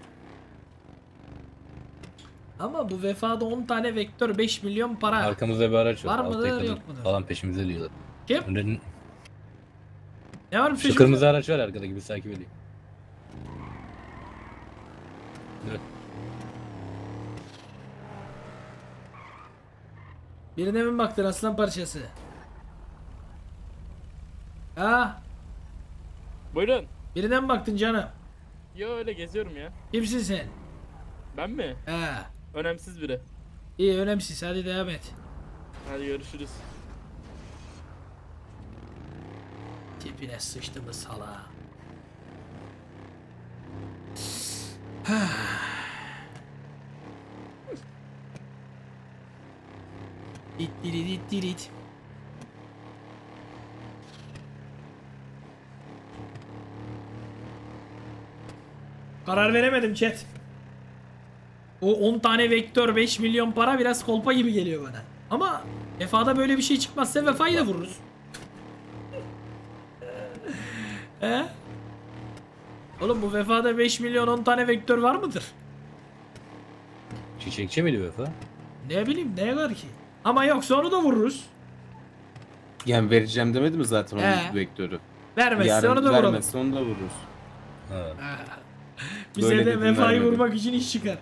Ama bu Vefa'da on tane vektör beş milyon para. Arkamızda bir araç var. Var Altta mıdır, yakaladık yok mudur? falan peşimizde diyorlar. Kim? Önde- Ne var bir Şu şey? kırmızı araç var arkadaki biz takip ediyor. Evet. Birine mi baktın aslan parçası? Ha? Buyurun. Birine mi baktın canım? Yo öyle geziyorum ya. Kimsin sen? Ben mi? He. Önemsiz biri. İyi önemsiz hadi devam et. Hadi görüşürüz. Tipine sıçtı mı sala? Dit diri dit dirit. Karar veremedim chat. O on tane vektör beş milyon para biraz kolpa gibi geliyor bana. Ama Vefa'da böyle bir şey çıkmazsa Vefa'yı da vururuz. He? Oğlum bu Vefa'da beş milyon on tane vektör var mıdır? Çiçekçi miydi Vefa? Ne bileyim ne var ki? Ama yoksa onu da vururuz. Yani vereceğim demedi mi zaten onun He. vektörü? Vermezse Yarın onu da vuralım. vermezse onu da vururuz. Ha. Bize Böyle de dedim, Vefa'yı vermedim. vurmak için iş çıkar.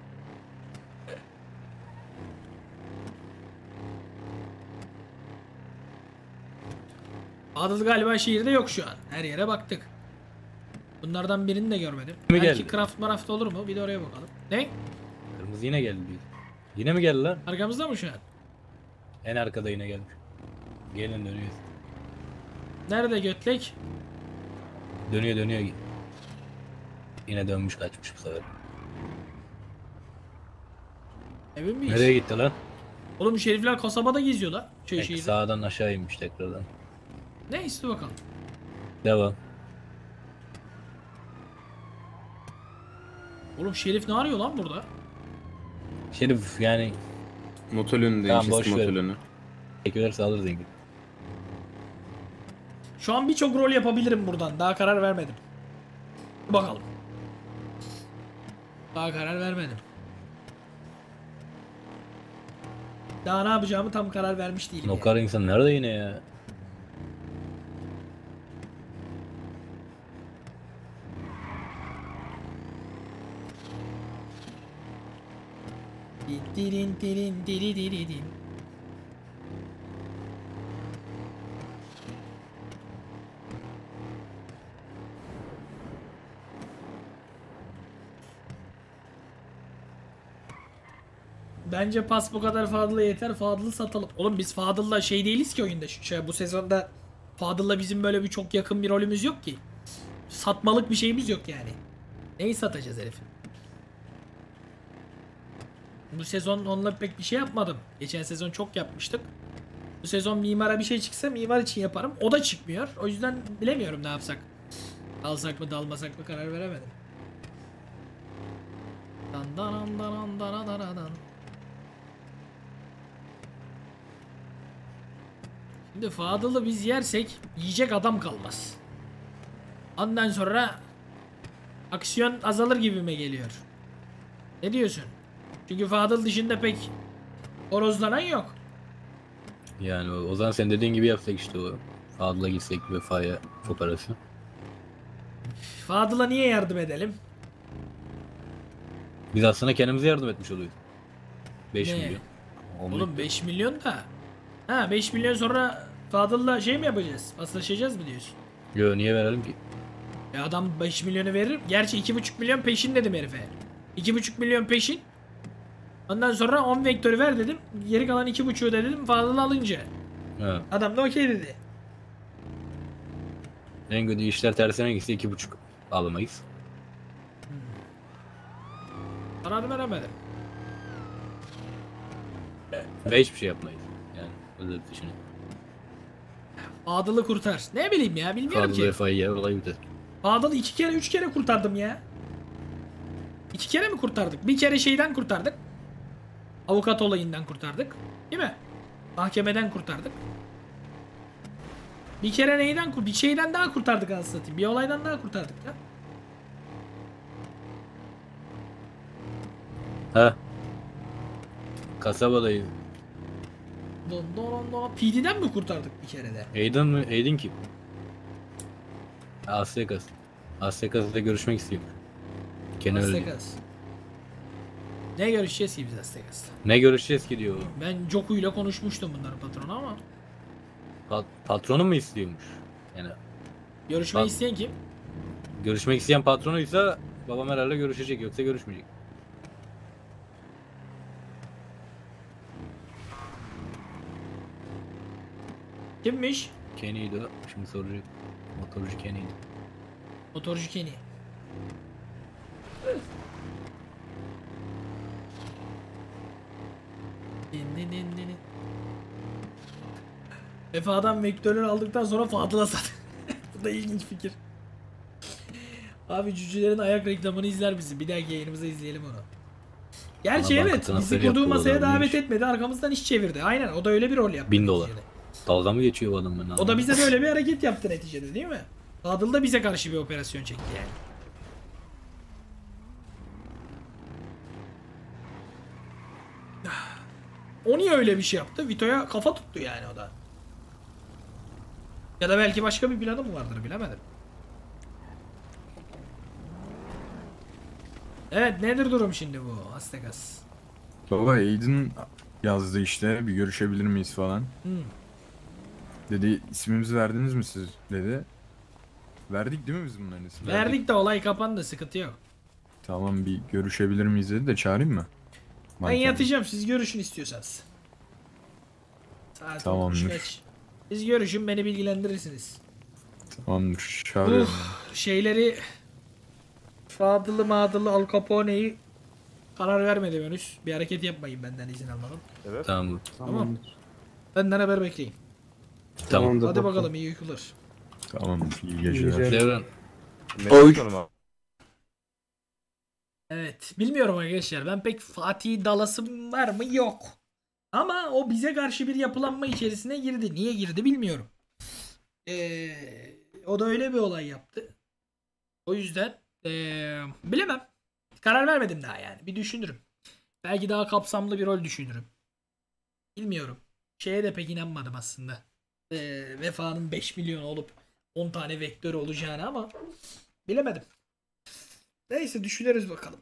Adıl galiba şehirde yok şu an. Her yere baktık. Bunlardan birini de görmedim. Mi Belki geldi? craft maraft olur mu? Bir de oraya bakalım. Ne? Kırmızı yine geldi. Yine mi geldi lan? Arkamızda mı şu an? En arkada yine gelmiş. Gelin dönüyor. Nerede götlek? Dönüyor dönüyor. Yine dönmüş kaçmış bu sefer. Emin miyiz? Nereye gitti lan? Oğlum bu şerifler kasabada geziyorlar. Şey Belki şehirde. sağdan aşağı inmiş tekrardan. Ne iste bakalım. Devam. Oğlum şerif ne arıyor lan burada? Şerif yani Motelünü Tamam, değiştirsin boş ver. motelünü. tekiyorlarsa alır zengin. Şu an birçok rol yapabilirim buradan. Daha karar vermedim. Bakalım. Daha karar vermedim. Daha ne yapacağımı tam karar vermiş değilim. O yani. kadar insan nerede yine ya? Dirin dirin diri diri din. Bence pas bu kadar Fadıl'a yeter. Fadıl'ı satalım. Oğlum biz Fadıl'la şey değiliz ki oyunda. Şu, şey, bu sezonda Fadıl'la bizim böyle bir çok yakın bir rolümüz yok ki. Satmalık bir şeyimiz yok yani. Neyi satacağız herifin? Bu sezon onunla pek bir şey yapmadım. Geçen sezon çok yapmıştık. Bu sezon mimara bir şey çıksa mimar için yaparım. O da çıkmıyor. O yüzden bilemiyorum ne yapsak. Alsak mı dalmasak mı karar veremedim. Dan dan dan dan dan dan dan. Şimdi Fadıl'ı biz yersek yiyecek adam kalmaz. Ondan sonra aksiyon azalır gibime geliyor. Ne diyorsun? Çünkü Fadıl dışında pek horozlanan yok. Yani o, o zaman sen dediğin gibi yapsak işte o. Fadıl'a gitsek vefaya operasyon. Fadıl'a niye yardım edelim? Biz aslında kendimize yardım etmiş oluyoruz. beş Ne? milyon. on Oğlum beş milyon da. Ha beş milyon sonra Fadıl'la şey mi yapacağız? Paslaşacağız mı diyorsun? Yo niye verelim ki? Ya adam beş milyonu verir. Gerçi iki buçuk milyon peşin dedim herife. iki buçuk milyon peşin. Ondan sonra on vektörü ver dedim. Geri kalan iki buçuğu da dedim Fadıl'ı alınca. Ha. Adam da okey dedi. En kötü işler tersine gitse iki buçuk alamayız. Karar veremedim. Ve hiçbir şey yapmayız. Yani özel düşünün. Fadıl'ı kurtar. Ne bileyim ya bilmiyorum Fadıl ki. vefayı yer olay biter. Fadıl'ı iki kere üç kere kurtardım ya. İki kere mi kurtardık? Bir kere şeyden kurtardık. Avukat olayından kurtardık. Değil mi? Mahkemeden kurtardık. Bir kere neyden kurtardık? Bir şeyden daha kurtardık anasını satayım. Bir olaydan daha kurtardık ya. Ha. Kasabadayız. Don don don. P D'den mi kurtardık bir kere de? Aiden mi? Aiden kim? Aztekas. Aztekas'la görüşmek istiyor. Gene öyle diyor. Aztekas. Ne görüşeceğiz ki biz Aztekas'la? Ne görüşeceğiz ki diyor. Ben Joku'yla konuşmuştum bunların patronu ama. Pat patronu mu istiyormuş? Yani Görüşmeyi Pat- isteyen kim? görüşmek isteyen patronuysa babam herhalde görüşecek yoksa görüşmeyecek. Kimmiş? Kenny'ydi o. Şimdi soracak. Motorcu Kenny'ydi. Motorcu Kenny. Din din din din. Efe adam vektörleri aldıktan sonra Fadıl'a sat. Bu da ilginç fikir. Abi cücelerin ayak reklamını izler bizi. Bir dahaki yayınımızda izleyelim onu. Gerçi Bana banka evet bizi transferi kurduğu yaptı o masaya adam, davet neymiş? etmedi. Arkamızdan iş çevirdi. Aynen o da öyle bir rol yaptı. Bin dolar. neticede. Dalga mı geçiyor bu adam ben O da anlamadım. bize böyle bir hareket yaptı neticede değil mi? Fadıl da bize karşı bir operasyon çekti yani. O niye öyle bir şey yaptı? Vito'ya kafa tuttu yani o da. Ya da belki başka bir planı mı vardır bilemedim. Evet nedir durum şimdi bu Aztekas? Baba Aiden yazdı işte bir görüşebilir miyiz falan. Hmm. Dedi ismimizi verdiniz mi siz dedi. Verdik değil mi biz bunların ismini? Verdik de olay kapandı sıkıntı yok. Tamam bir görüşebilir miyiz dedi de çağırayım mı? Ben Manken. yatacağım siz görüşün istiyorsanız. Saat Tamamdır. olmuş kaç. Siz görüşün beni bilgilendirirsiniz. Tamamdır çağırıyorum. Uf, şeyleri Fadıl'ı Madıl'ı Al Capone'yi karar vermedim henüz. Bir hareket yapmayın benden izin almadan. Evet. Tamam. Tamam. Benden haber bekleyin. Tamam. Hadi bakalım iyi uykular. Tamamdır iyi geceler. Devran. Oy. Evet. Bilmiyorum arkadaşlar. Ben pek Fatih dalasım var mı? Yok. Ama o bize karşı bir yapılanma içerisine girdi. Niye girdi bilmiyorum. Ee, o da öyle bir olay yaptı. O yüzden ee, bilemem. Karar vermedim daha yani. Bir düşünürüm. Belki daha kapsamlı bir rol düşünürüm. Bilmiyorum. Şeye de pek inanmadım aslında. Ee, Vefa'nın beş milyon olup on tane vektörü olacağını ama bilemedim. Neyse düşünürüz bakalım.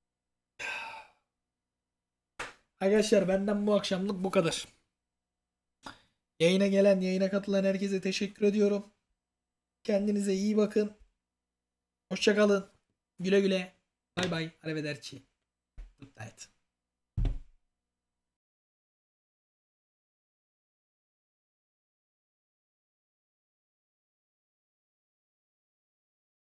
Arkadaşlar benden bu akşamlık bu kadar. Yayına gelen, yayına katılan herkese teşekkür ediyorum. Kendinize iyi bakın. Hoşça kalın. Güle güle. Bay bay. Arrivederci. Good night.